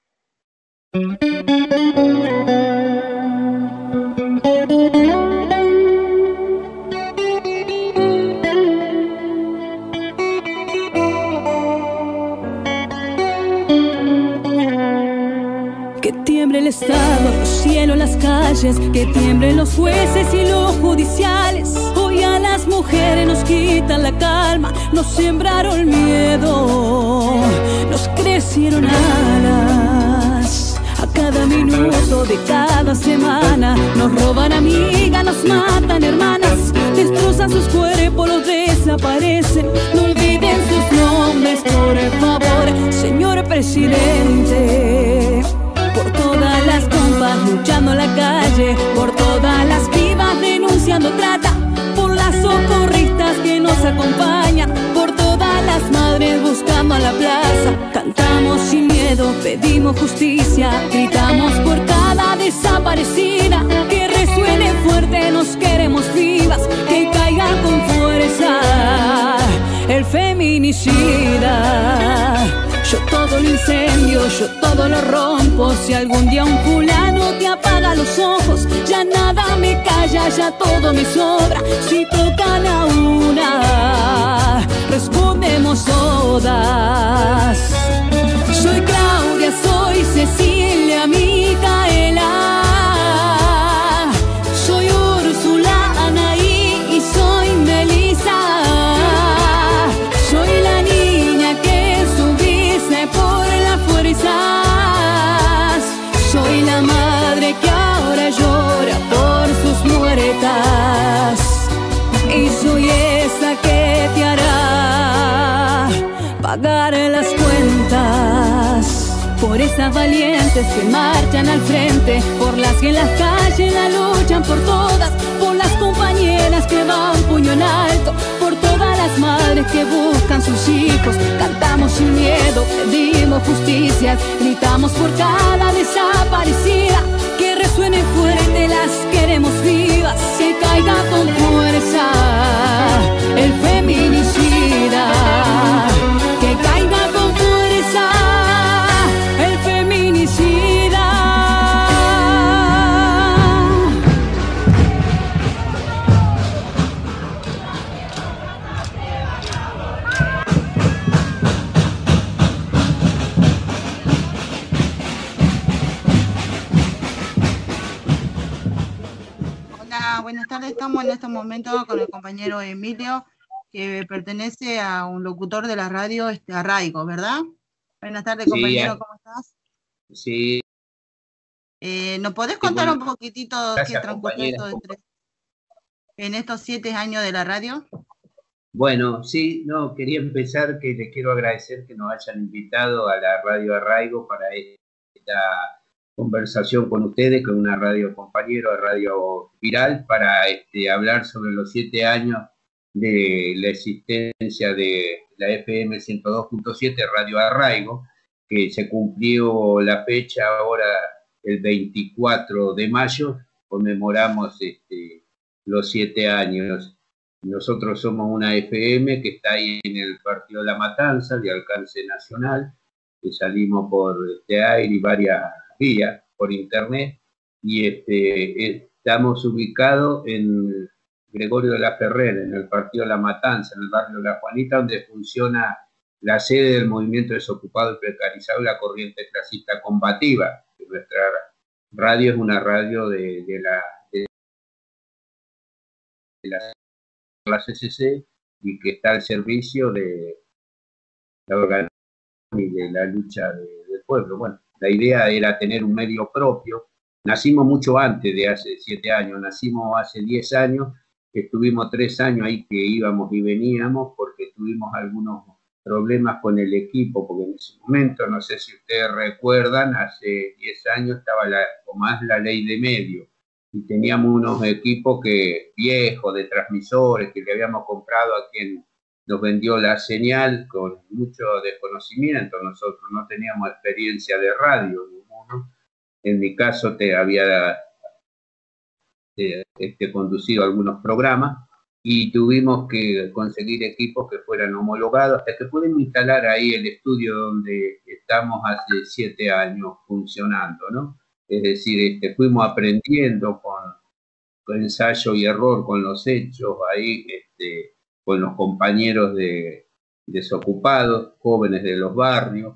Que tiemble el Estado, los cielos, las calles, que tiemblen los jueces y los judiciales. Hoy a las mujeres nos quitan la calma, nos sembraron miedo, nos crecieron alas. A cada minuto de cada semana nos roban amigas, nos matan hermanas, destrozan sus cuerpos, los desaparecen. No olviden sus nombres, por favor, señor presidente. Por todas las compas luchando en la calle, por todas las vivas denunciando trata, por las socorristas que nos acompañan, por todas las madres buscando a la plaza. Cantamos sin miedo, pedimos justicia, gritamos por cada desaparecida. Que resuene fuerte, nos queremos vivas, que caiga con fuerza el feminicida. Yo todo lo incendio, yo todo lo rompo. Si algún día un fulano te apaga los ojos, ya nada me calla, ya todo me sobra. Si tocan a una, respondemos todas. Soy Claudia, soy Cecilia, Micaela, soy Úrsula, Anaí y soy Melissa. Soy la niña que subiste por las fuerzas, soy la madre que ahora llora por sus muertas, y soy esa que te hará pagar las cuentas. Por esas valientes que marchan al frente, por las que en las calles la luchan por todas, por las compañeras que van puño en alto, por todas las madres que buscan sus hijos. Cantamos sin miedo, pedimos justicia, gritamos por cada desaparecida. Que resuene fuerte, las queremos vivas, que caiga con fuerza el feminicida. Que caiga con fuerza el feminicida. Hola, buenas tardes. Estamos en este momento con el compañero Emilio, que pertenece a un locutor de la radio, este, Arraigo, ¿verdad? Buenas tardes, compañero, Sí, ¿cómo estás? sí, Eh, ¿nos podés sí, contar bueno, un poquitito qué gracias, transcurrió compañera. esto entre- en estos siete años de la radio? Bueno, sí, no, quería empezar que les quiero agradecer que nos hayan invitado a la Radio Arraigo para esta conversación con ustedes, con una radio compañero, Radio Viral, para este, hablar sobre los siete años de la existencia de la F M ciento dos punto siete, Radio Arraigo, que se cumplió la fecha ahora el veinticuatro de mayo, conmemoramos este, los siete años. Nosotros somos una F M que está ahí en el Partido La Matanza, de alcance nacional, que salimos por este aire y varias vías por internet, y este, estamos ubicados en Gregorio de la Ferrer, en el Partido La Matanza, en el barrio La Juanita, donde funciona la sede del movimiento desocupado y precarizado y la corriente clasista combativa. Nuestra radio es una radio de, de la... De, de la la C C C y que está al servicio de la organización y de la lucha de, del pueblo. Bueno, la idea era tener un medio propio. Nacimos mucho antes de hace siete años, nacimos hace diez años, estuvimos tres años ahí que íbamos y veníamos porque tuvimos algunos problemas con el equipo, porque en ese momento, no sé si ustedes recuerdan, hace diez años estaba la, o más la ley de medios, y teníamos unos equipos que viejos de transmisores que le habíamos comprado a quien nos vendió la señal con mucho desconocimiento. Nosotros no teníamos experiencia de radio ninguno. En mi caso te había eh, este, conducido algunos programas y tuvimos que conseguir equipos que fueran homologados hasta que pudimos instalar ahí el estudio donde estamos hace siete años funcionando, ¿no? Es decir, este, fuimos aprendiendo con, con ensayo y error, con los hechos, ahí este, con los compañeros de desocupados, jóvenes de los barrios,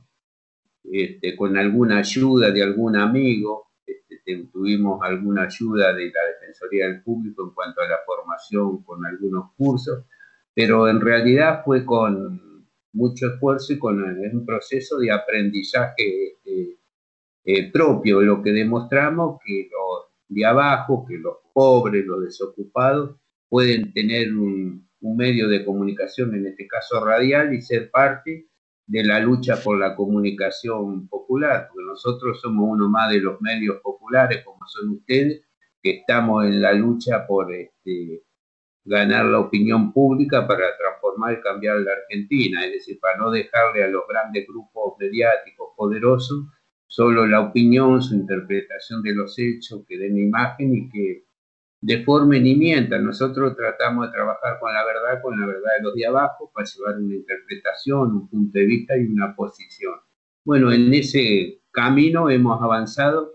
este, con alguna ayuda de algún amigo, este, tuvimos alguna ayuda de la Defensoría del Público en cuanto a la formación con algunos cursos, pero en realidad fue con mucho esfuerzo y con un proceso de aprendizaje este, Eh, propio, lo que demostramos que los de abajo, que los pobres, los desocupados, pueden tener un, un medio de comunicación, en este caso radial, y ser parte de la lucha por la comunicación popular, porque nosotros somos uno más de los medios populares, como son ustedes, que estamos en la lucha por este, ganar la opinión pública para transformar y cambiar la Argentina, es decir, para no dejarle a los grandes grupos mediáticos poderosos solo la opinión, su interpretación de los hechos, que den imagen y que deformen y mientan. Nosotros tratamos de trabajar con la verdad, con la verdad de los de abajo, para llevar una interpretación, un punto de vista y una posición. Bueno, en ese camino hemos avanzado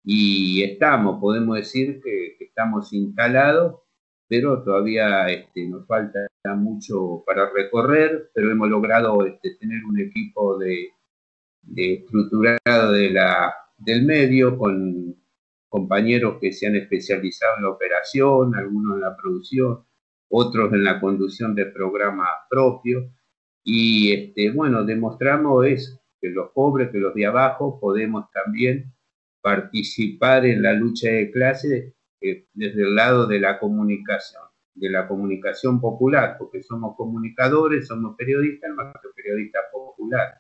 y estamos, podemos decir que, que estamos instalados, pero todavía este, nos falta mucho para recorrer, pero hemos logrado este, tener un equipo de De estructurado de la, del medio, con compañeros que se han especializado en la operación, algunos en la producción, otros en la conducción de programas propios, y este, bueno, demostramos eso, que los pobres, que los de abajo, podemos también participar en la lucha de clases eh, desde el lado de la comunicación, de la comunicación popular, porque somos comunicadores, somos periodistas, más que periodistas populares.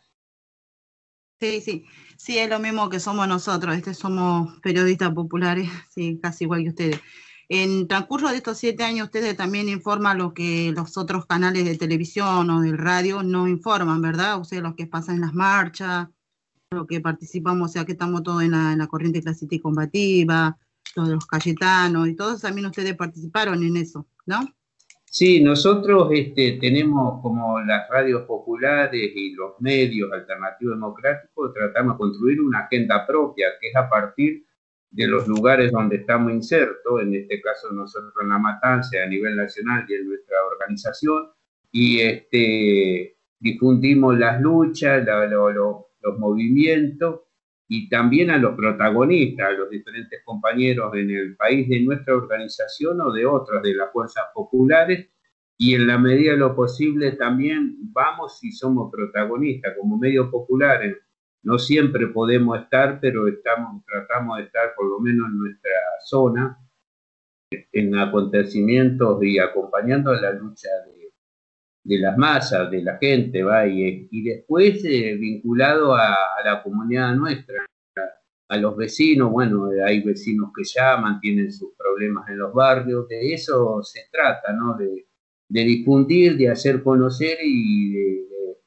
Sí, sí, sí, es lo mismo que somos nosotros, este somos periodistas populares, sí, casi igual que ustedes. En transcurso de estos siete años, ustedes también informan lo que los otros canales de televisión o del radio no informan, ¿verdad? O sea, lo que pasa en las marchas, lo que participamos, o sea, que estamos todos en la, en la corriente clasista y combativa, lo de los Cayetanos, y todos también ustedes participaron en eso, ¿no? Sí, nosotros este, tenemos como las radios populares y los medios alternativos democráticos, tratamos de construir una agenda propia, que es a partir de los lugares donde estamos insertos, en este caso nosotros en La Matanza, a nivel nacional y en nuestra organización, y este, difundimos las luchas, la, lo, lo, los movimientos, y también a los protagonistas, a los diferentes compañeros en el país de nuestra organización o de otras de las fuerzas populares, y en la medida de lo posible también vamos y somos protagonistas como medios populares. No siempre podemos estar, pero estamos, tratamos de estar por lo menos en nuestra zona, en acontecimientos y acompañando la lucha de, de las masas, de la gente, ¿va? Y, y después eh, vinculado a, a la comunidad nuestra, a, a los vecinos. Bueno, hay vecinos que llaman, tienen sus problemas en los barrios, de eso se trata, ¿no? De, de difundir, de hacer conocer y de, de,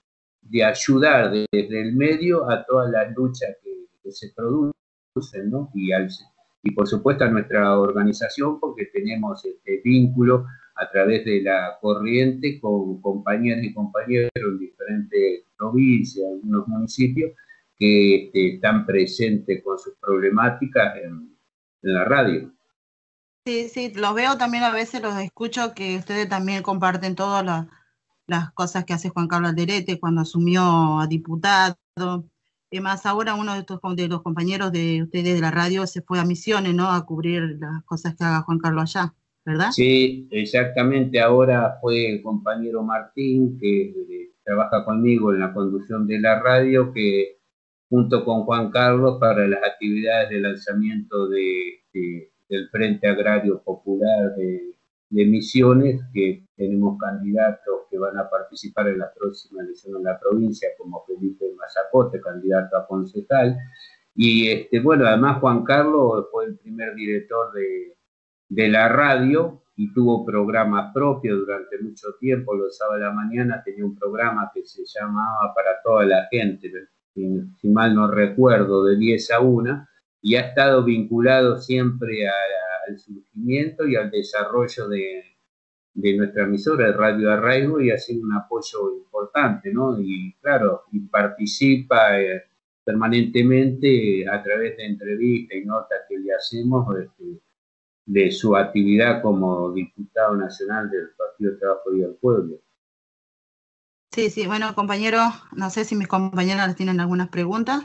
de ayudar desde el medio a todas las luchas que, que se producen, ¿no? Y, al, y por supuesto a nuestra organización, porque tenemos este vínculo a través de la corriente con compañeras y compañeros en diferentes provincias, algunos municipios, que este, están presentes con sus problemáticas en, en la radio. Sí, sí, los veo también a veces, los escucho, que ustedes también comparten todas las, las cosas que hace Juan Carlos Alderete cuando asumió a diputado. Y más ahora uno de, estos, de los compañeros de ustedes de la radio se fue a Misiones, ¿no? A cubrir las cosas que haga Juan Carlos allá, ¿verdad? Sí, exactamente. Ahora fue el compañero Martín, que eh, trabaja conmigo en la conducción de la radio, que junto con Juan Carlos para las actividades de lanzamiento de, de del Frente Agrario Popular de, de Misiones, que tenemos candidatos que van a participar en la próxima elección en la provincia, como Felipe Mazacote, candidato a concejal. Y este, bueno, además Juan Carlos fue el primer director de, de la radio y tuvo programas propios durante mucho tiempo. Los sábados de la mañana tenía un programa que se llamaba Para Toda la Gente, si, si mal no recuerdo, de diez a una, y ha estado vinculado siempre a, a, al surgimiento y al desarrollo de, de nuestra emisora de Radio Arraigo, y ha sido un apoyo importante, ¿no? Y claro, y participa eh, permanentemente a través de entrevistas y notas que le hacemos de, de su actividad como diputado nacional del Partido de Trabajo y del Pueblo. Sí, sí, bueno, compañeros, no sé si mis compañeras tienen algunas preguntas.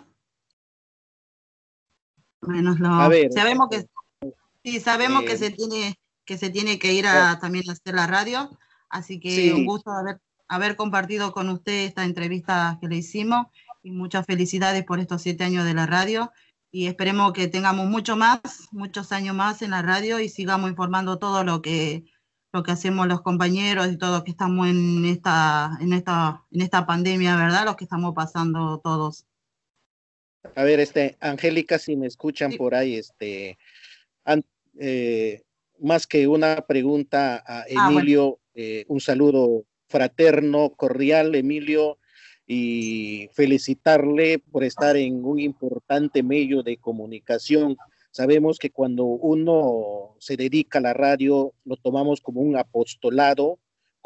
Bueno, lo, a ver, sabemos que sí, sabemos eh, que se tiene que se tiene que ir a también a hacer la radio, así que sí. Un gusto haber, haber compartido con usted esta entrevista que le hicimos, y muchas felicidades por estos siete años de la radio, y esperemos que tengamos mucho más, muchos años más en la radio y sigamos informando todo lo que lo que hacemos los compañeros y todos que estamos en esta en esta en esta pandemia, ¿verdad? Los que estamos pasando todos. A ver, este, Angélica, si me escuchan Sí. por ahí, este, an, eh, más que una pregunta a Emilio, ah, bueno. eh, un saludo fraterno, cordial, Emilio, y felicitarle por estar en un importante medio de comunicación. Sabemos que cuando uno se dedica a la radio, lo tomamos como un apostolado,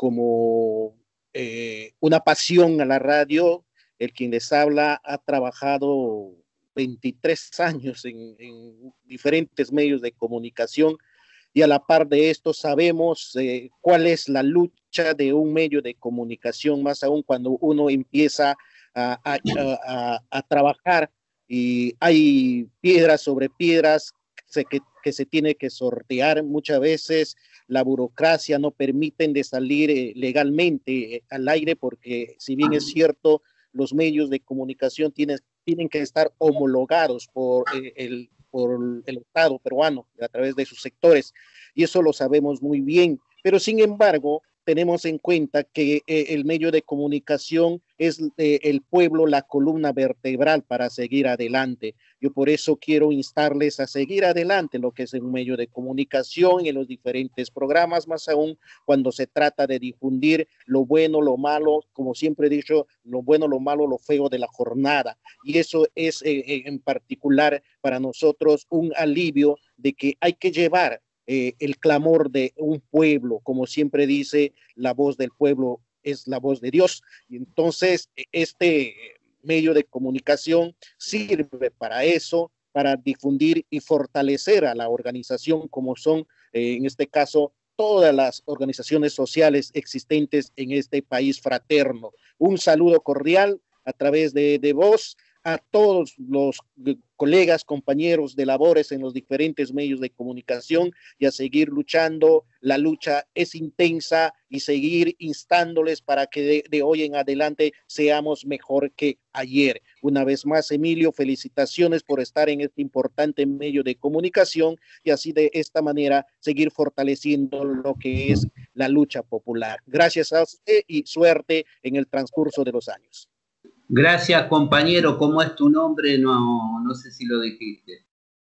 como eh, una pasión a la radio. El quien les habla ha trabajado veintitrés años en, en diferentes medios de comunicación, y a la par de esto sabemos eh, cuál es la lucha de un medio de comunicación, más aún cuando uno empieza a, a, a, a trabajar y hay piedras sobre piedras que, que, que se tiene que sortear. Muchas veces la burocracia no permiten de salir eh, legalmente eh, al aire, porque si bien es cierto, los medios de comunicación tienen, tienen que estar homologados por, eh, el, por el Estado peruano a través de sus sectores, y eso lo sabemos muy bien, pero sin embargo tenemos en cuenta que eh, el medio de comunicación es eh, el pueblo, la columna vertebral para seguir adelante. Yo por eso quiero instarles a seguir adelante lo que es un medio de comunicación en los diferentes programas, más aún cuando se trata de difundir lo bueno, lo malo, como siempre he dicho, lo bueno, lo malo, lo feo de la jornada. Y eso es eh, en particular para nosotros un alivio de que hay que llevar Eh, el clamor de un pueblo, como siempre dice, la voz del pueblo es la voz de Dios. Y entonces este medio de comunicación sirve para eso, para difundir y fortalecer a la organización, como son eh, en este caso todas las organizaciones sociales existentes en este país fraterno. Un saludo cordial a través de, de vos a todos los colegas, compañeros de labores en los diferentes medios de comunicación, y a seguir luchando. La lucha es intensa, y seguir instándoles para que de, de hoy en adelante seamos mejor que ayer. Una vez más, Emilio, felicitaciones por estar en este importante medio de comunicación, y así de esta manera seguir fortaleciendo lo que es la lucha popular. Gracias a usted y suerte en el transcurso de los años. Gracias, compañero. ¿Cómo es tu nombre? No, no sé si lo dijiste.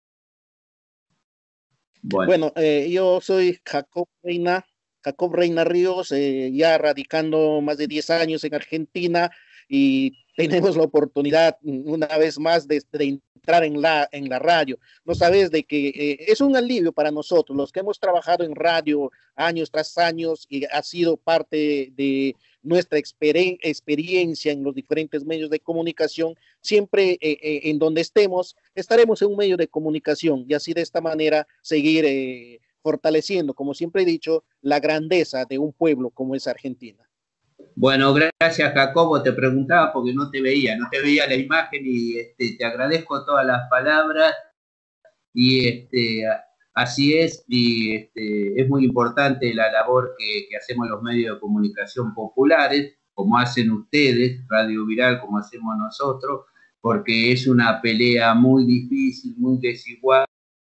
Bueno, bueno eh, yo soy Jacob Reina, Jacob Reina Ríos, eh, ya radicando más de diez años en Argentina, y tenemos la oportunidad una vez más de, de entrar en la, en la radio. No sabes de que eh, es un alivio para nosotros, los que hemos trabajado en radio años tras años y ha sido parte de nuestra exper experiencia en los diferentes medios de comunicación. Siempre eh, eh, en donde estemos, estaremos en un medio de comunicación y así de esta manera seguir eh, fortaleciendo, como siempre he dicho, la grandeza de un pueblo como es Argentina. Bueno, gracias Jacobo, te preguntaba porque no te veía, no te veía la imagen y este, te agradezco todas las palabras y este, así es, y este, es muy importante la labor que, que hacemos los medios de comunicación populares, como hacen ustedes, Radio Viral, como hacemos nosotros, porque es una pelea muy difícil, muy desigual,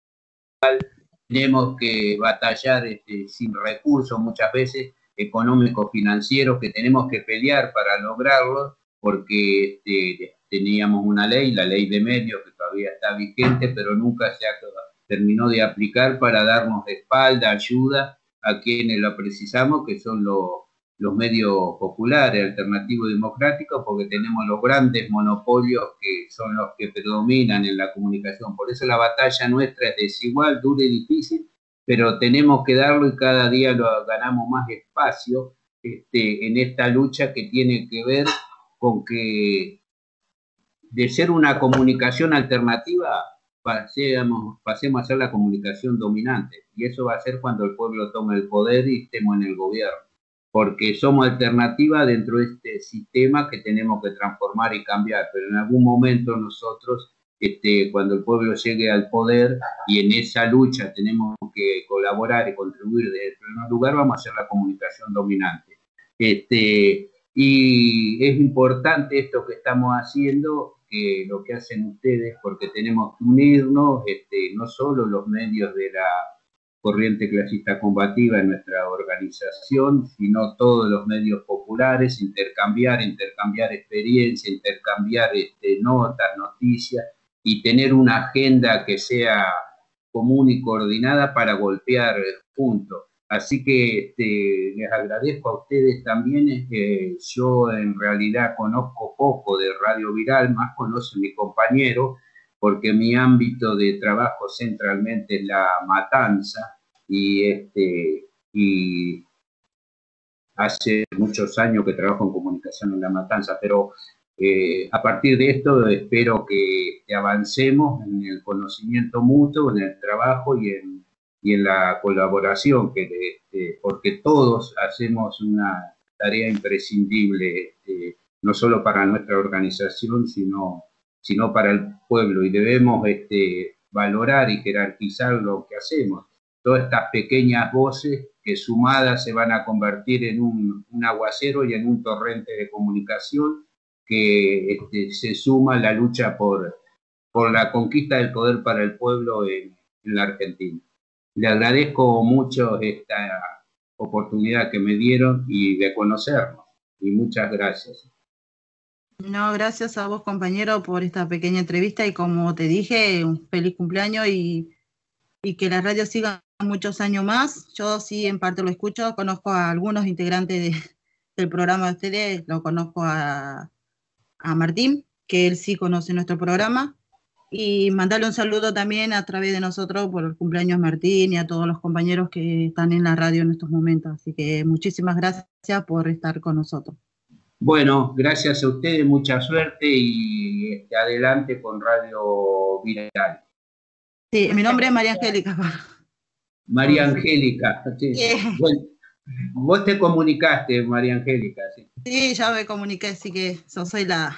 tenemos que batallar este, sin recursos muchas veces, económicos, financieros, que tenemos que pelear para lograrlo, porque este, teníamos una ley, la ley de medios, que todavía está vigente, pero nunca se ha, terminó de aplicar para darnos espalda, ayuda a quienes lo precisamos, que son los, los medios populares, alternativos y democráticos, porque tenemos los grandes monopolios que son los que predominan en la comunicación. Por eso la batalla nuestra es desigual, dura y difícil, pero tenemos que darlo y cada día lo ganamos más espacio este, en esta lucha que tiene que ver con que de ser una comunicación alternativa pasemos, pasemos a ser la comunicación dominante, y eso va a ser cuando el pueblo tome el poder y estemos en el gobierno, porque somos alternativa dentro de este sistema que tenemos que transformar y cambiar, pero en algún momento nosotros Este, cuando el pueblo llegue al poder y en esa lucha tenemos que colaborar y contribuir desde el primer lugar, vamos a hacer la comunicación dominante. Este, y es importante esto que estamos haciendo, que lo que hacen ustedes, porque tenemos que unirnos, este, no solo los medios de la corriente clasista combativa en nuestra organización, sino todos los medios populares, intercambiar, intercambiar experiencia, intercambiar este, notas, noticias, y tener una agenda que sea común y coordinada para golpear juntos. Así que este, les agradezco a ustedes también. Eh, yo en realidad conozco poco de Radio Viral, más conoce mi compañero, porque mi ámbito de trabajo centralmente es la matanza, y, este, y hace muchos años que trabajo en comunicación en la matanza, pero Eh, a partir de esto espero que, que avancemos en el conocimiento mutuo, en el trabajo y en, y en la colaboración, que, este, porque todos hacemos una tarea imprescindible, este, no solo para nuestra organización, sino, sino para el pueblo, y debemos este, valorar y jerarquizar lo que hacemos. Todas estas pequeñas voces que sumadas se van a convertir en un, un aguacero y en un torrente de comunicación que este, se suma a la lucha por, por la conquista del poder para el pueblo en, en la Argentina. Le agradezco mucho esta oportunidad que me dieron y de conocernos, y muchas gracias. No, gracias a vos, compañero, por esta pequeña entrevista, y como te dije, un feliz cumpleaños y, y que la radio siga muchos años más. Yo sí, en parte lo escucho, conozco a algunos integrantes de, del programa de ustedes, lo conozco a a Martín, que él sí conoce nuestro programa, y mandarle un saludo también a través de nosotros por el cumpleaños Martín y a todos los compañeros que están en la radio en estos momentos. Así que muchísimas gracias por estar con nosotros. Bueno, gracias a ustedes, mucha suerte y este, adelante con Radio Viral. Sí, mi nombre es María Angélica. María Angélica, sí. Yeah. Bueno, vos te comunicaste, María Angélica, ¿sí? Sí, ya me comuniqué, así que yo soy la,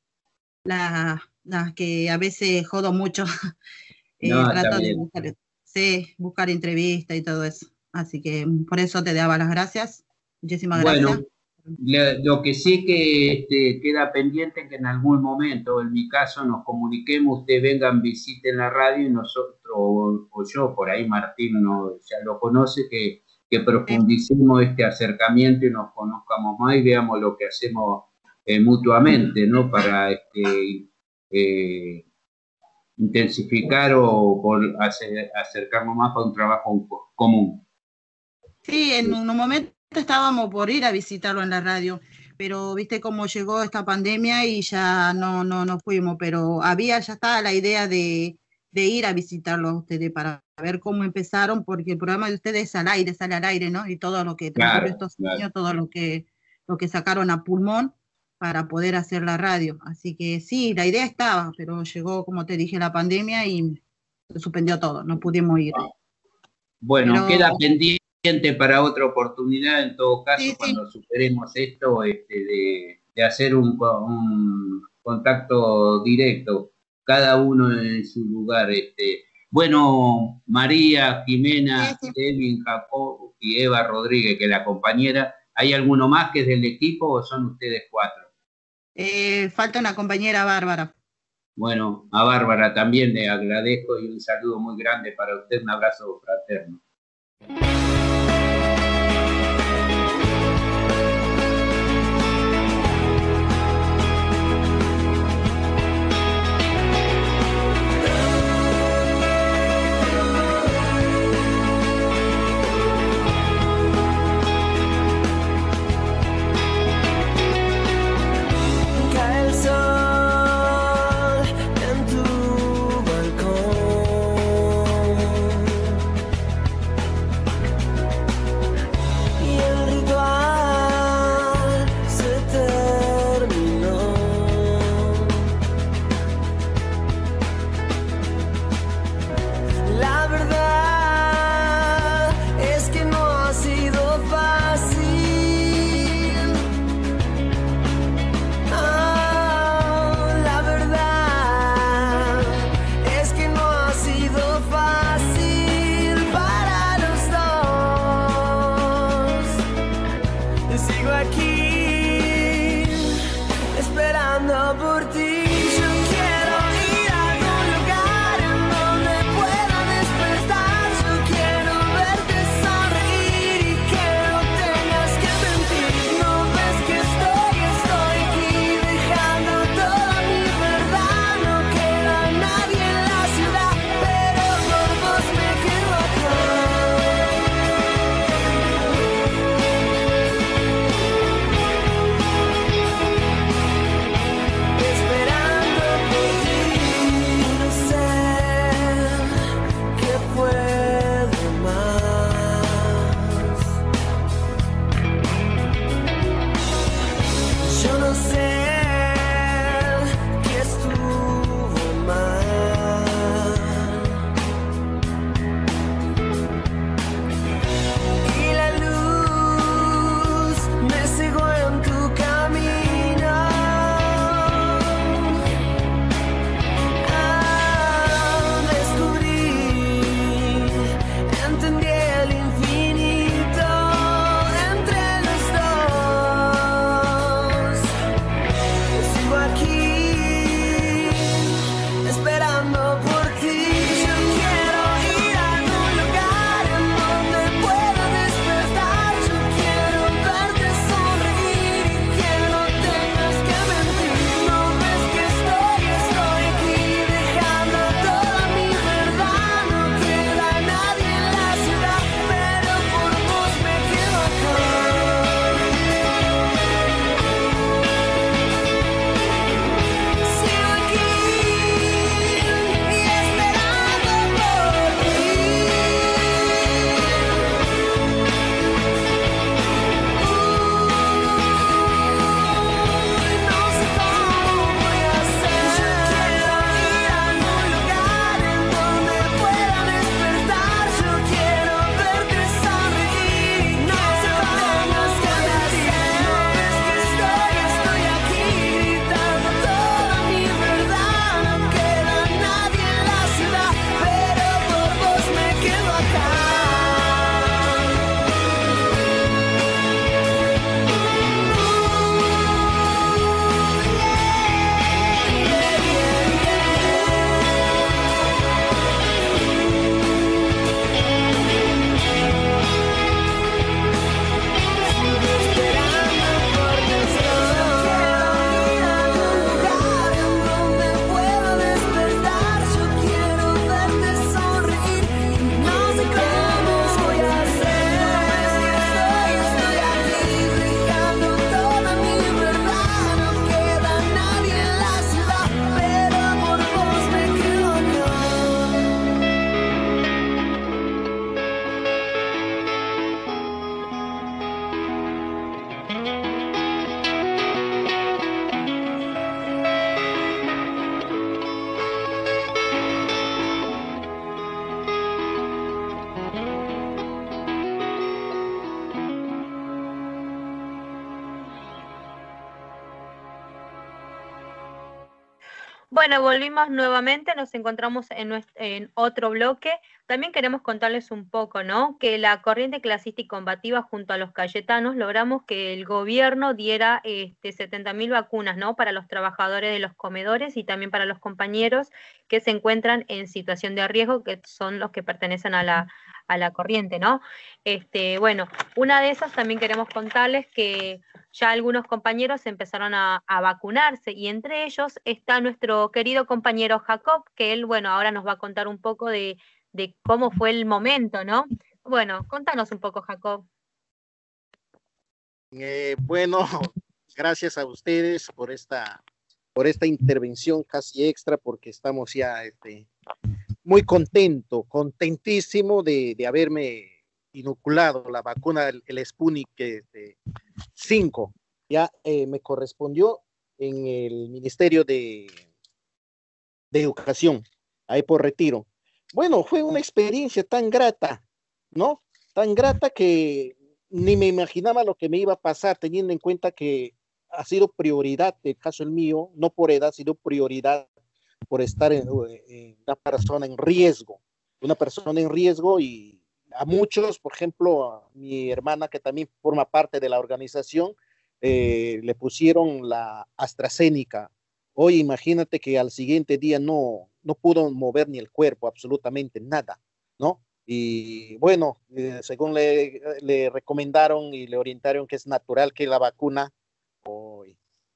la, la que a veces jodo mucho. eh, no, trato de buscar, sí, buscar entrevistas y todo eso. Así que por eso te daba las gracias. Muchísimas bueno, gracias. Le, lo que sí que este, queda pendiente que en algún momento, en mi caso, nos comuniquemos, ustedes vengan, visiten la radio y nosotros, o, o yo, por ahí Martín no, ya lo conoce, que que profundicemos este acercamiento y nos conozcamos más y veamos lo que hacemos eh, mutuamente, ¿no? Para este, eh, intensificar o por hacer, acercarnos más a un trabajo común. Sí, en un momento estábamos por ir a visitarlo en la radio, pero viste cómo llegó esta pandemia y ya no, no, no fuimos, pero había, ya estaba la idea de, de ir a visitarlos a ustedes para ver cómo empezaron, porque el programa de ustedes es al aire, sale al aire, ¿no? Y todo lo que Claro, transcurrió estos claro. años, todo lo que, lo que sacaron a pulmón para poder hacer la radio. Así que sí, la idea estaba, pero llegó, como te dije, la pandemia y se suspendió todo, no pudimos ir. Bueno, Pero- queda pendiente para otra oportunidad, en todo caso, Sí, sí. cuando superemos esto, este, de, de hacer un, co- un contacto directo, cada uno en su lugar. Este. Bueno, María, Jimena, Sí, sí. Kevin, Jacob y Eva Rodríguez, que es la compañera, ¿hay alguno más que es del equipo o son ustedes cuatro? Eh, falta una compañera Bárbara. Bueno, a Bárbara también le agradezco y un saludo muy grande para usted, un abrazo fraterno. Cae el sol en tu balcón. Bueno, volvimos nuevamente, nos encontramos en, nuestro, en otro bloque. También queremos contarles un poco, ¿no? Que la corriente clasista y combativa junto a los cayetanos logramos que el gobierno diera este, setenta mil vacunas, ¿no? Para los trabajadores de los comedores y también para los compañeros que se encuentran en situación de riesgo, que son los que pertenecen a la, a la corriente, ¿no? Este, bueno, una de esas también queremos contarles que ya algunos compañeros empezaron a, a vacunarse y entre ellos está nuestro querido compañero Jacob, que él, bueno, ahora nos va a contar un poco de, de cómo fue el momento, ¿no? Bueno, contanos un poco, Jacob. Eh, bueno, gracias a ustedes por esta, por esta intervención casi extra, porque estamos ya este, muy contento, contentísimo de, de haberme inoculado la vacuna, el, el Sputnik este, cinco. Ya eh, me correspondió en el Ministerio de, de Educación, ahí por Retiro. Bueno, fue una experiencia tan grata, ¿no? Tan grata que ni me imaginaba lo que me iba a pasar, teniendo en cuenta que ha sido prioridad, el caso el mío, no por edad, sino prioridad por estar en, en una persona en riesgo, una persona en riesgo y a muchos, por ejemplo, a mi hermana que también forma parte de la organización, eh, le pusieron la AstraZeneca. Hoy imagínate que al siguiente día no, no pudo mover ni el cuerpo, absolutamente nada, ¿no? Y bueno, eh, según le, le recomendaron y le orientaron que es natural que la vacuna hoy.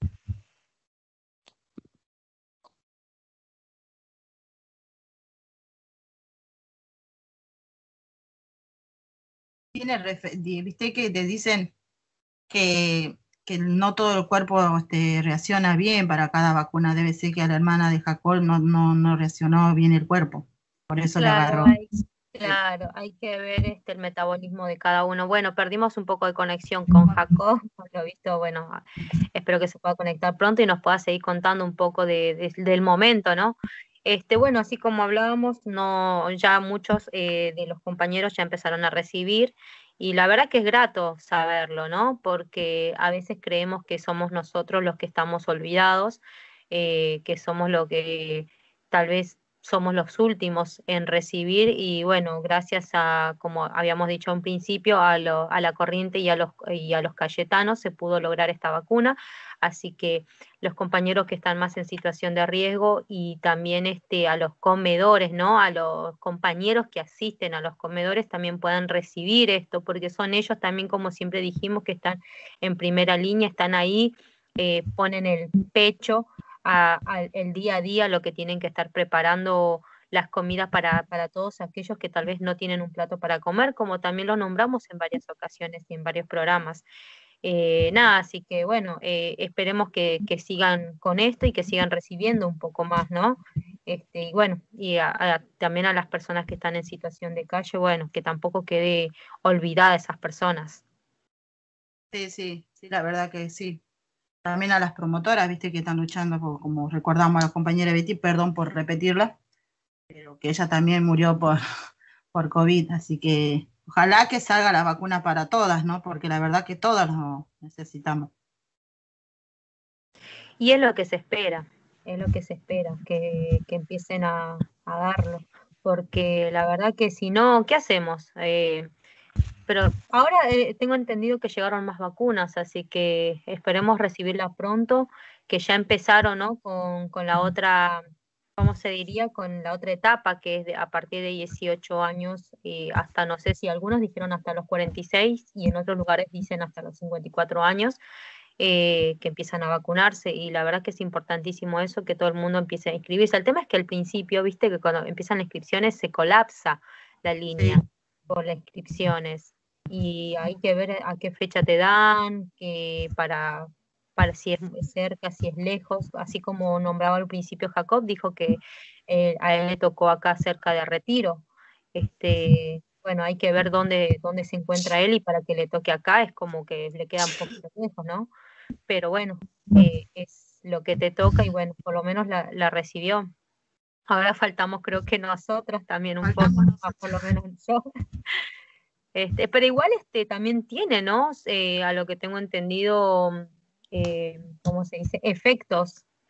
Tiene, viste que te dicen que, que no todo el cuerpo este, reacciona bien para cada vacuna. Debe ser que a la hermana de Jacob no, no, no reaccionó bien el cuerpo, por eso Claro, le agarró. hay, claro, hay que ver este, el metabolismo de cada uno. Bueno, perdimos un poco de conexión con Jacob, por lo visto, bueno, espero que se pueda conectar pronto y nos pueda seguir contando un poco de, de, del momento, ¿no? Este, bueno, así como hablábamos, no, ya muchos eh, de los compañeros ya empezaron a recibir y la verdad que es grato saberlo, ¿no? Porque a veces creemos que somos nosotros los que estamos olvidados, eh, que somos lo que tal vez somos los últimos en recibir y bueno, gracias a, como habíamos dicho en principio, a, lo, a la corriente y a, los, y a los cayetanos se pudo lograr esta vacuna, así que los compañeros que están más en situación de riesgo y también este, a los comedores, ¿no? A los compañeros que asisten a los comedores también puedan recibir esto, porque son ellos también, como siempre dijimos, que están en primera línea, están ahí, eh, ponen el pecho a, a el día a día, lo que tienen que estar preparando las comidas para, para todos aquellos que tal vez no tienen un plato para comer, como también lo nombramos en varias ocasiones y en varios programas. Eh, nada, así que bueno, eh, esperemos que, que sigan con esto y que sigan recibiendo un poco más, ¿no? Este, y bueno, y a, a, también a las personas que están en situación de calle, bueno, que tampoco quede olvidada esas personas. Sí, sí, sí, la verdad que sí. También a las promotoras, viste, que están luchando, por, como recordamos a la compañera Betty, perdón por repetirla, pero que ella también murió por, por COVID, así que ojalá que salga la vacuna para todas, ¿no? Porque la verdad que todas lo necesitamos. Y es lo que se espera, es lo que se espera, que, que empiecen a, a darlo, porque la verdad que si no, ¿qué hacemos? Eh, pero ahora eh, tengo entendido que llegaron más vacunas, así que esperemos recibirlas pronto, que ya empezaron, ¿no? Con, con la otra, ¿cómo se diría? Con la otra etapa, que es de, a partir de dieciocho años, y hasta, no sé si algunos dijeron hasta los cuarenta y seis, y en otros lugares dicen hasta los cincuenta y cuatro años, eh, que empiezan a vacunarse, y la verdad que es importantísimo eso, que todo el mundo empiece a inscribirse. El tema es que al principio, viste, que cuando empiezan las inscripciones se colapsa la línea. Sí. Por las inscripciones y hay que ver a qué fecha te dan, que para, para si es cerca, si es lejos, así como nombraba al principio Jacob, dijo que eh, a él le tocó acá cerca de Retiro. Este, bueno, hay que ver dónde, dónde se encuentra él y para que le toque acá es como que le queda un poquito lejos, ¿no? Pero bueno, eh, es lo que te toca y bueno, por lo menos la, la recibió. Ahora faltamos, creo que nosotros también un faltamos poco, nosotros. Por lo menos yo. Este, pero igual este también tiene, ¿no? Eh, a lo que tengo entendido, eh, ¿cómo se dice? Efectos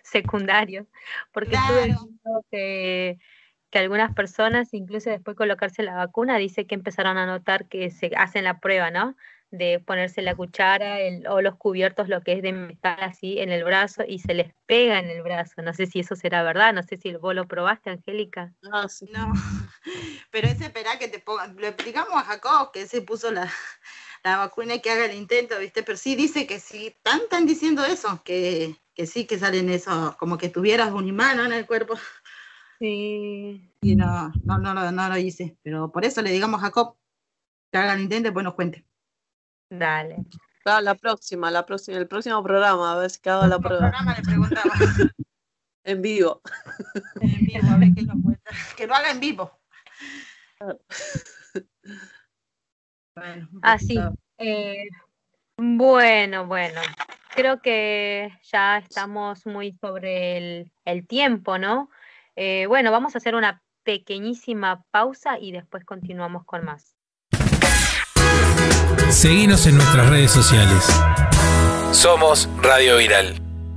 secundarios, porque Claro. estuve viendo que, que algunas personas, incluso después de colocarse la vacuna, dice que empezaron a notar que se hacen la prueba, ¿no? De ponerse la cuchara el- o los cubiertos, lo que es de metal así en el brazo y se les pega en el brazo. No sé si eso será verdad, no sé si vos lo probaste, Angélica. Ah, sí. No, pero ese esperá que te pongan, le explicamos a Jacob que se puso la, la vacuna y que haga el intento, ¿viste? Pero sí dice que sí, están, están diciendo eso, que, que sí que salen eso, como que tuvieras un imán, ¿no?, en el cuerpo. Sí. Y no, no, no, lo- no lo hice, pero por eso le digamos a Jacob que haga el intento y después nos cuente. Dale. Claro, la próxima, la próxima, el próximo programa, a ver si hago la En el prueba. programa le preguntamos En vivo. en vivo, a ver qué nos cuenta. Que lo haga en vivo. Bueno, un Así. poquito. Eh, bueno, bueno. Creo que ya estamos muy sobre el, el tiempo, ¿no? Eh, bueno, vamos a hacer una pequeñísima pausa y después continuamos con más. Seguinos en nuestras redes sociales. Somos Radio Viral.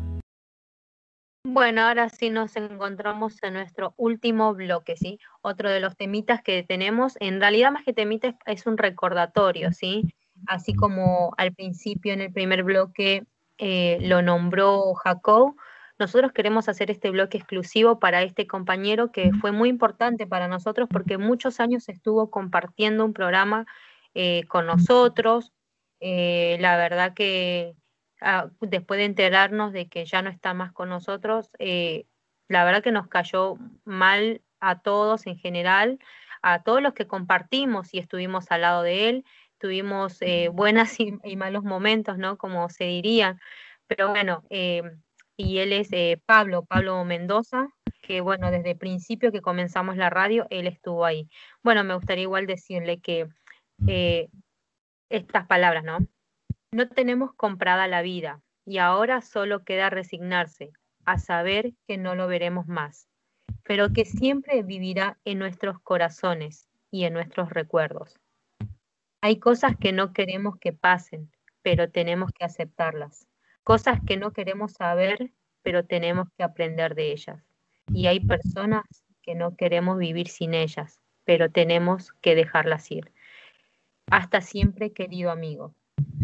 Bueno, ahora sí nos encontramos en nuestro último bloque, ¿sí? Otro de los temitas que tenemos, en realidad más que temitas es un recordatorio, ¿sí? Así como al principio en el primer bloque eh, lo nombró Jacob, nosotros queremos hacer este bloque exclusivo para este compañero que fue muy importante para nosotros porque muchos años estuvo compartiendo un programa eh, con nosotros. Eh, la verdad que ah, después de enterarnos de que ya no está más con nosotros, eh, la verdad que nos cayó mal a todos en general, a todos los que compartimos y estuvimos al lado de él. Tuvimos eh, buenas y, y malos momentos, ¿no? Como se diría. Pero bueno, eh, y él es eh, Pablo, Pablo Mendoza, que bueno, desde el principio que comenzamos la radio, él estuvo ahí. Bueno, me gustaría igual decirle que eh, estas palabras, ¿no? No tenemos comprada la vida y ahora solo queda resignarse a saber que no lo veremos más, pero que siempre vivirá en nuestros corazones y en nuestros recuerdos. Hay cosas que no queremos que pasen, pero tenemos que aceptarlas. Cosas que no queremos saber, pero tenemos que aprender de ellas. Y hay personas que no queremos vivir sin ellas, pero tenemos que dejarlas ir. Hasta siempre, querido amigo.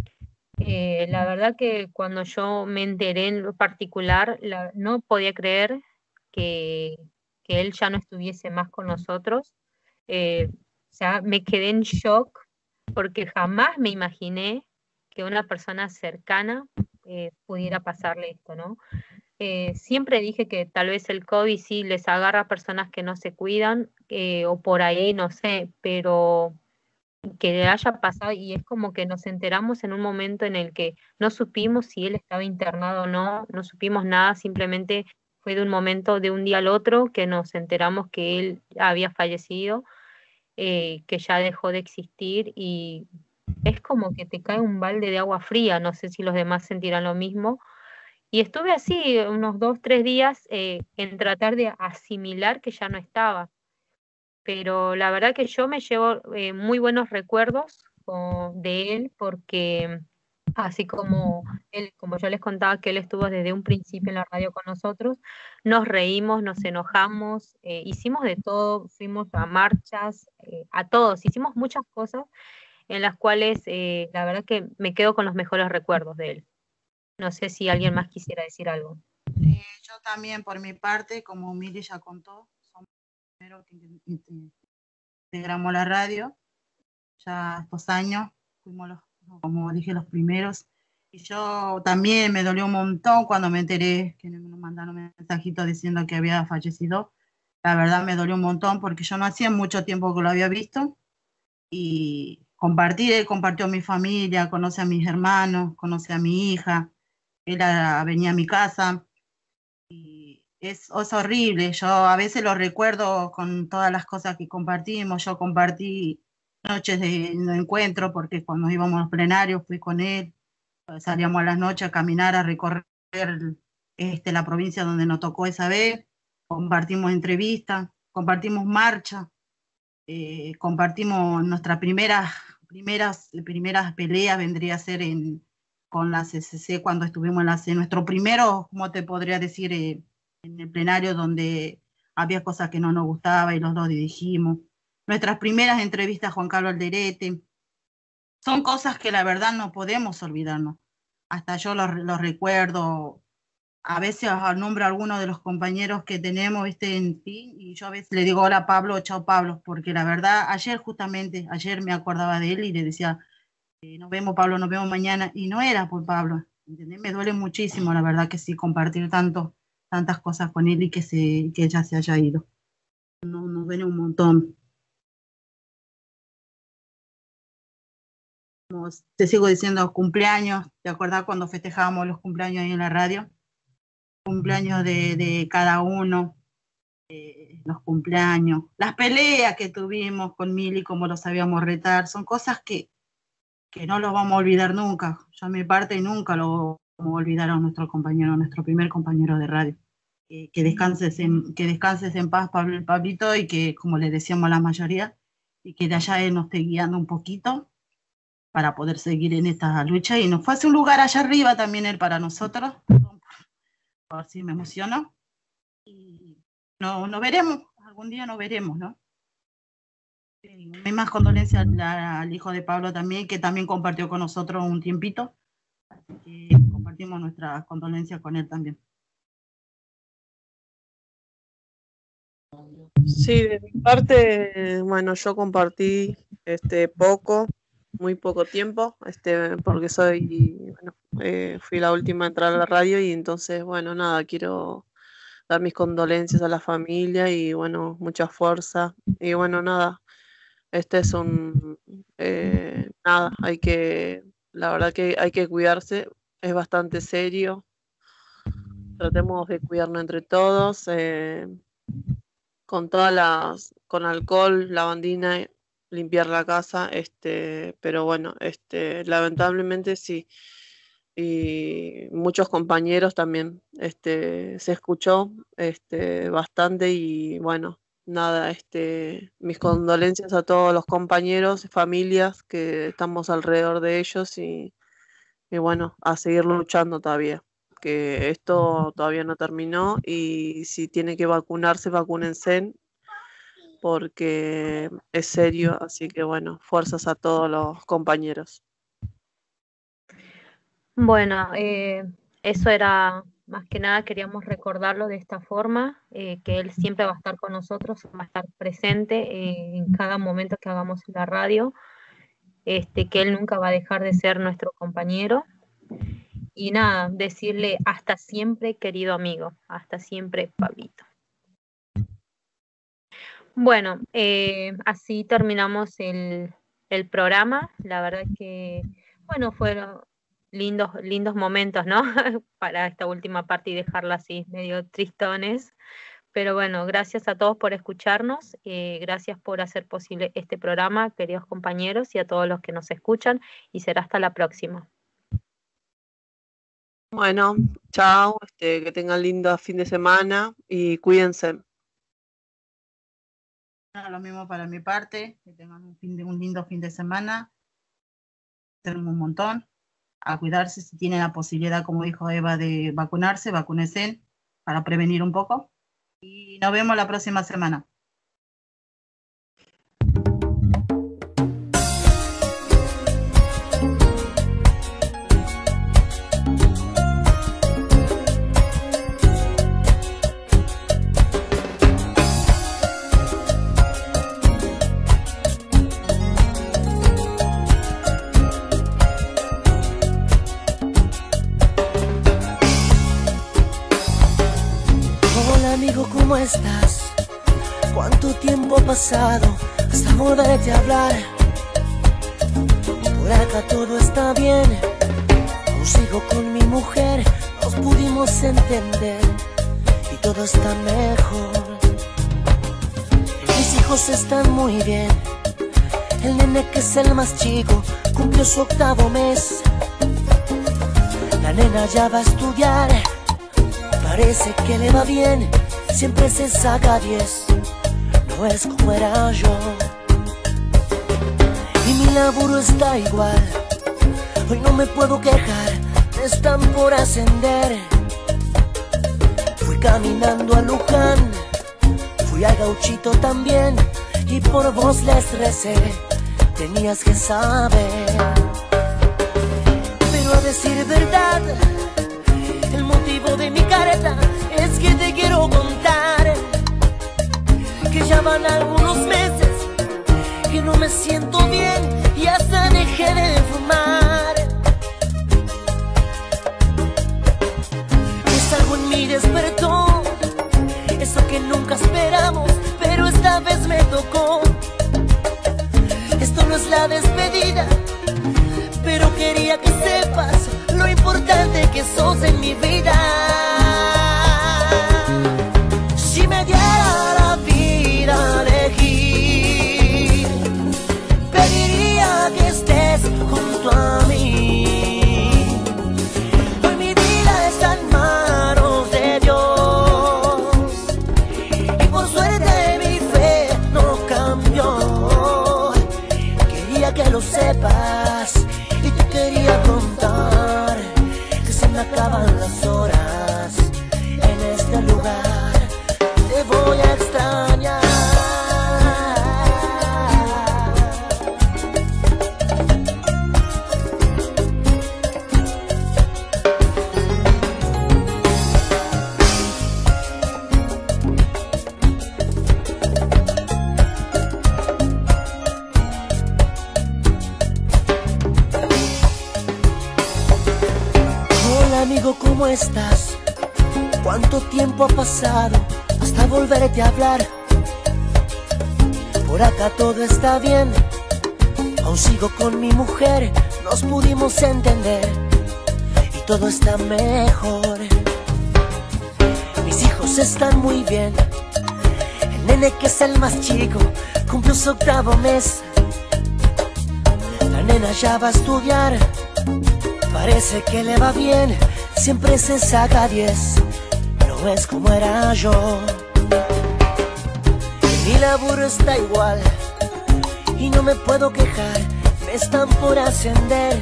Eh, la verdad que cuando yo me enteré en lo particular, la- no podía creer que, que él ya no estuviese más con nosotros. Eh, o sea, me quedé en shock porque jamás me imaginé que una persona cercana eh, pudiera pasarle esto, ¿no? Eh, siempre dije que tal vez el COVID sí les agarra a personas que no se cuidan eh, o por ahí, no sé, pero que le haya pasado y es como que nos enteramos en un momento en el que no supimos si él estaba internado o no, no supimos nada, simplemente fue de un momento, de un día al otro, que nos enteramos que él había fallecido, eh, que ya dejó de existir y es como que te cae un balde de agua fría, no sé si los demás sentirán lo mismo. Y estuve así unos dos, tres días eh, en tratar de asimilar que ya no estaba. Pero la verdad que yo me llevo eh, muy buenos recuerdos oh, de él porque así como él, como yo les contaba que él estuvo desde un principio en la radio con nosotros, nos reímos, nos enojamos, eh, hicimos de todo, fuimos a marchas, eh, a todos, hicimos muchas cosas en las cuales eh, la verdad que me quedo con los mejores recuerdos de él. No sé si alguien más quisiera decir algo. Eh, yo también, por mi parte, como Mili ya contó, somos los primeros que inte- integramos la radio. Ya estos años fuimos, los, como dije, los primeros. Y yo también me dolió un montón cuando me enteré que nos mandaron un mensajito diciendo que había fallecido. La verdad me dolió un montón porque yo no hacía mucho tiempo que lo había visto. Y compartir, él compartió a mi familia, conoce a mis hermanos, conoce a mi hija. Él a- venía a mi casa. Y es, es horrible. Yo a veces lo recuerdo con todas las cosas que compartimos. Yo compartí noches de, de encuentro porque cuando íbamos a los plenarios fui con él. Salíamos a las noches a caminar, a recorrer este, la provincia donde nos tocó esa vez. Compartimos entrevistas, compartimos marcha, eh, compartimos nuestras primeras, primeras, primeras peleas, vendría a ser en, con la C C C cuando estuvimos en la C, nuestro primero, como te podría decir, eh, en el plenario donde había cosas que no nos gustaba y los dos dirigimos. Nuestras primeras entrevistas a Juan Carlos Alderete. Son cosas que la verdad no podemos olvidarnos. Hasta yo los, los recuerdo, a veces nombro a algunos de los compañeros que tenemos, ¿viste? En fin, y yo a veces le digo hola Pablo, chao Pablo, porque la verdad, ayer justamente, ayer me acordaba de él y le decía, eh, nos vemos Pablo, nos vemos mañana, y no era por Pablo, ¿entendés? Me duele muchísimo, la verdad que sí, compartir tanto, tantas cosas con él y que, se, que ella se haya ido. No, nos duele un montón. Como te sigo diciendo, cumpleaños, ¿te acordás cuando festejábamos los cumpleaños ahí en la radio? Cumpleaños de, de cada uno, eh, los cumpleaños, las peleas que tuvimos con Mili, cómo lo sabíamos retar, son cosas que, que no los vamos a olvidar nunca. Yo a mi parte nunca lo vamos a olvidar a nuestro compañero, nuestro primer compañero de radio. Eh, que, descanses en, que descanses en paz, Pablo, Pablito, y que, como le decíamos a la mayoría, y que de allá él nos esté guiando un poquito para poder seguir en esta lucha. Y nos fue a hacer un lugar allá arriba también él para nosotros. Por si me emociono. Y no, no veremos, algún día nos veremos, ¿no? Y mismas condolencias al, al hijo de Pablo también, que también compartió con nosotros un tiempito. Así que compartimos nuestras condolencias con él también. Sí, de mi parte, bueno, yo compartí este poco, muy poco tiempo, este, porque soy, bueno, eh, fui la última a entrar a la radio y entonces, bueno, nada, quiero dar mis condolencias a la familia y, bueno, mucha fuerza. Y, bueno, nada, este es un, eh, nada, hay que, la verdad que hay que cuidarse, es bastante serio. Tratemos de cuidarnos entre todos, eh, con todas las, con alcohol, lavandina, limpiar la casa, este, pero bueno, este, lamentablemente sí, y muchos compañeros también, este, se escuchó, este, bastante y bueno, nada, este, mis condolencias a todos los compañeros, familias que estamos alrededor de ellos y, y bueno, a seguir luchando todavía, que esto todavía no terminó y si tiene que vacunarse, vacúnense, porque es serio, así que bueno, fuerzas a todos los compañeros. Bueno, eh, eso era más que nada, queríamos recordarlo de esta forma, eh, que él siempre va a estar con nosotros, va a estar presente eh, en cada momento que hagamos la radio, este, que él nunca va a dejar de ser nuestro compañero. Y nada, decirle hasta siempre, querido amigo, hasta siempre, Pablito. Bueno, eh, así terminamos el, el programa. La verdad que, bueno, fueron lindos, lindos momentos, ¿no? Para esta última parte y dejarla así, medio tristones. Pero bueno, gracias a todos por escucharnos. Eh, gracias por hacer posible este programa, queridos compañeros, y a todos los que nos escuchan. Y será hasta la próxima. Bueno, chao, este, que tengan lindo fin de semana y cuídense. Lo mismo para mi parte, que tengan un, fin de, un lindo fin de semana, tenemos un montón, a cuidarse, si tienen la posibilidad, como dijo Eva, de vacunarse, vacúnense para prevenir un poco, y nos vemos la próxima semana. ¿Cómo estás? ¿Cuánto tiempo ha pasado hasta volverte a hablar? Por acá todo está bien, aún sigo con mi mujer, nos pudimos entender y todo está mejor. Mis hijos están muy bien, el nene que es el más chico cumplió su octavo mes. La nena ya va a estudiar, parece que le va bien, siempre se saca diez, no es como era yo. Y mi laburo está igual, Hoy no me puedo quejar, me están por ascender. Fui caminando a Luján, fui a Gauchito también, y por vos les recé, tenías que saber. Pero a decir verdad, el motivo de mi careta es que te quiero contar que ya van algunos meses que no me siento bien y hasta dejé de fumar. Es algo en mí despertó, eso que nunca esperamos, pero esta vez me tocó. Esto no es la despedida, pero quería que sepas lo importante que sos en mi vida. Si me diera la vida a elegir, pediría que estés junto a mí. Hoy mi vida está en manos de Dios, y por suerte mi fe no cambió. Quería que lo sepas y te quería contar que se me acaban las horas en este lugar. Te voy a extrañar. Hola amigo, ¿cómo estás? ¿Cuánto tiempo ha pasado hasta volverte a hablar? Por acá todo está bien, aún sigo con mi mujer, nos pudimos entender y todo está mejor. Mis hijos están muy bien, el nene que es el más chico cumplió su octavo mes. La nena ya va a estudiar, parece que le va bien, siempre se saca diez, no es como era yo. Mi laburo está igual y no me puedo quejar, me están por ascender.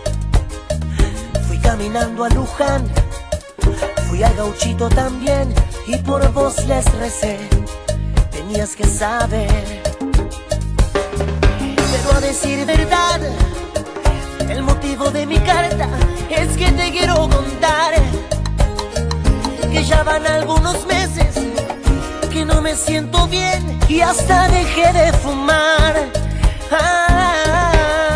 Fui caminando a Luján, fui a Gauchito también, y por vos les recé, tenías que saber. Pero a decir verdad, el motivo de mi carta es que te quiero contar que ya van algunos meses que no me siento bien y hasta dejé de fumar. Ah,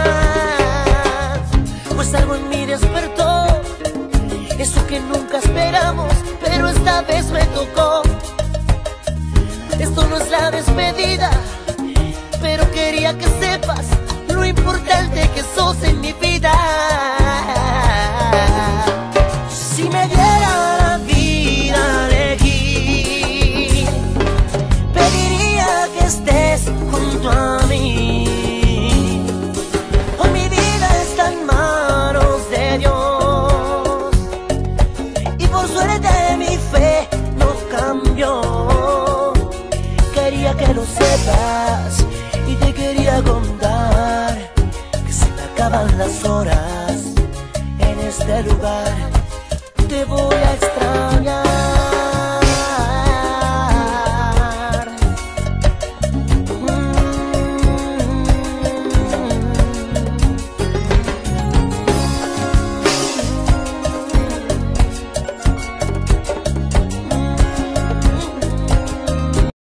pues algo en mí despertó, eso que nunca esperamos, pero esta vez me tocó. Esto no es la despedida, pero quería que sepas lo importante que sos en mi vida. Si me diera la vida a elegir, pediría que estés junto a mí. Hoy mi vida está en manos de Dios, y por suerte mi fe no cambió. Quería que lo sepas y te quería contar que se me acaban las horas en este lugar. Te voy a extrañar.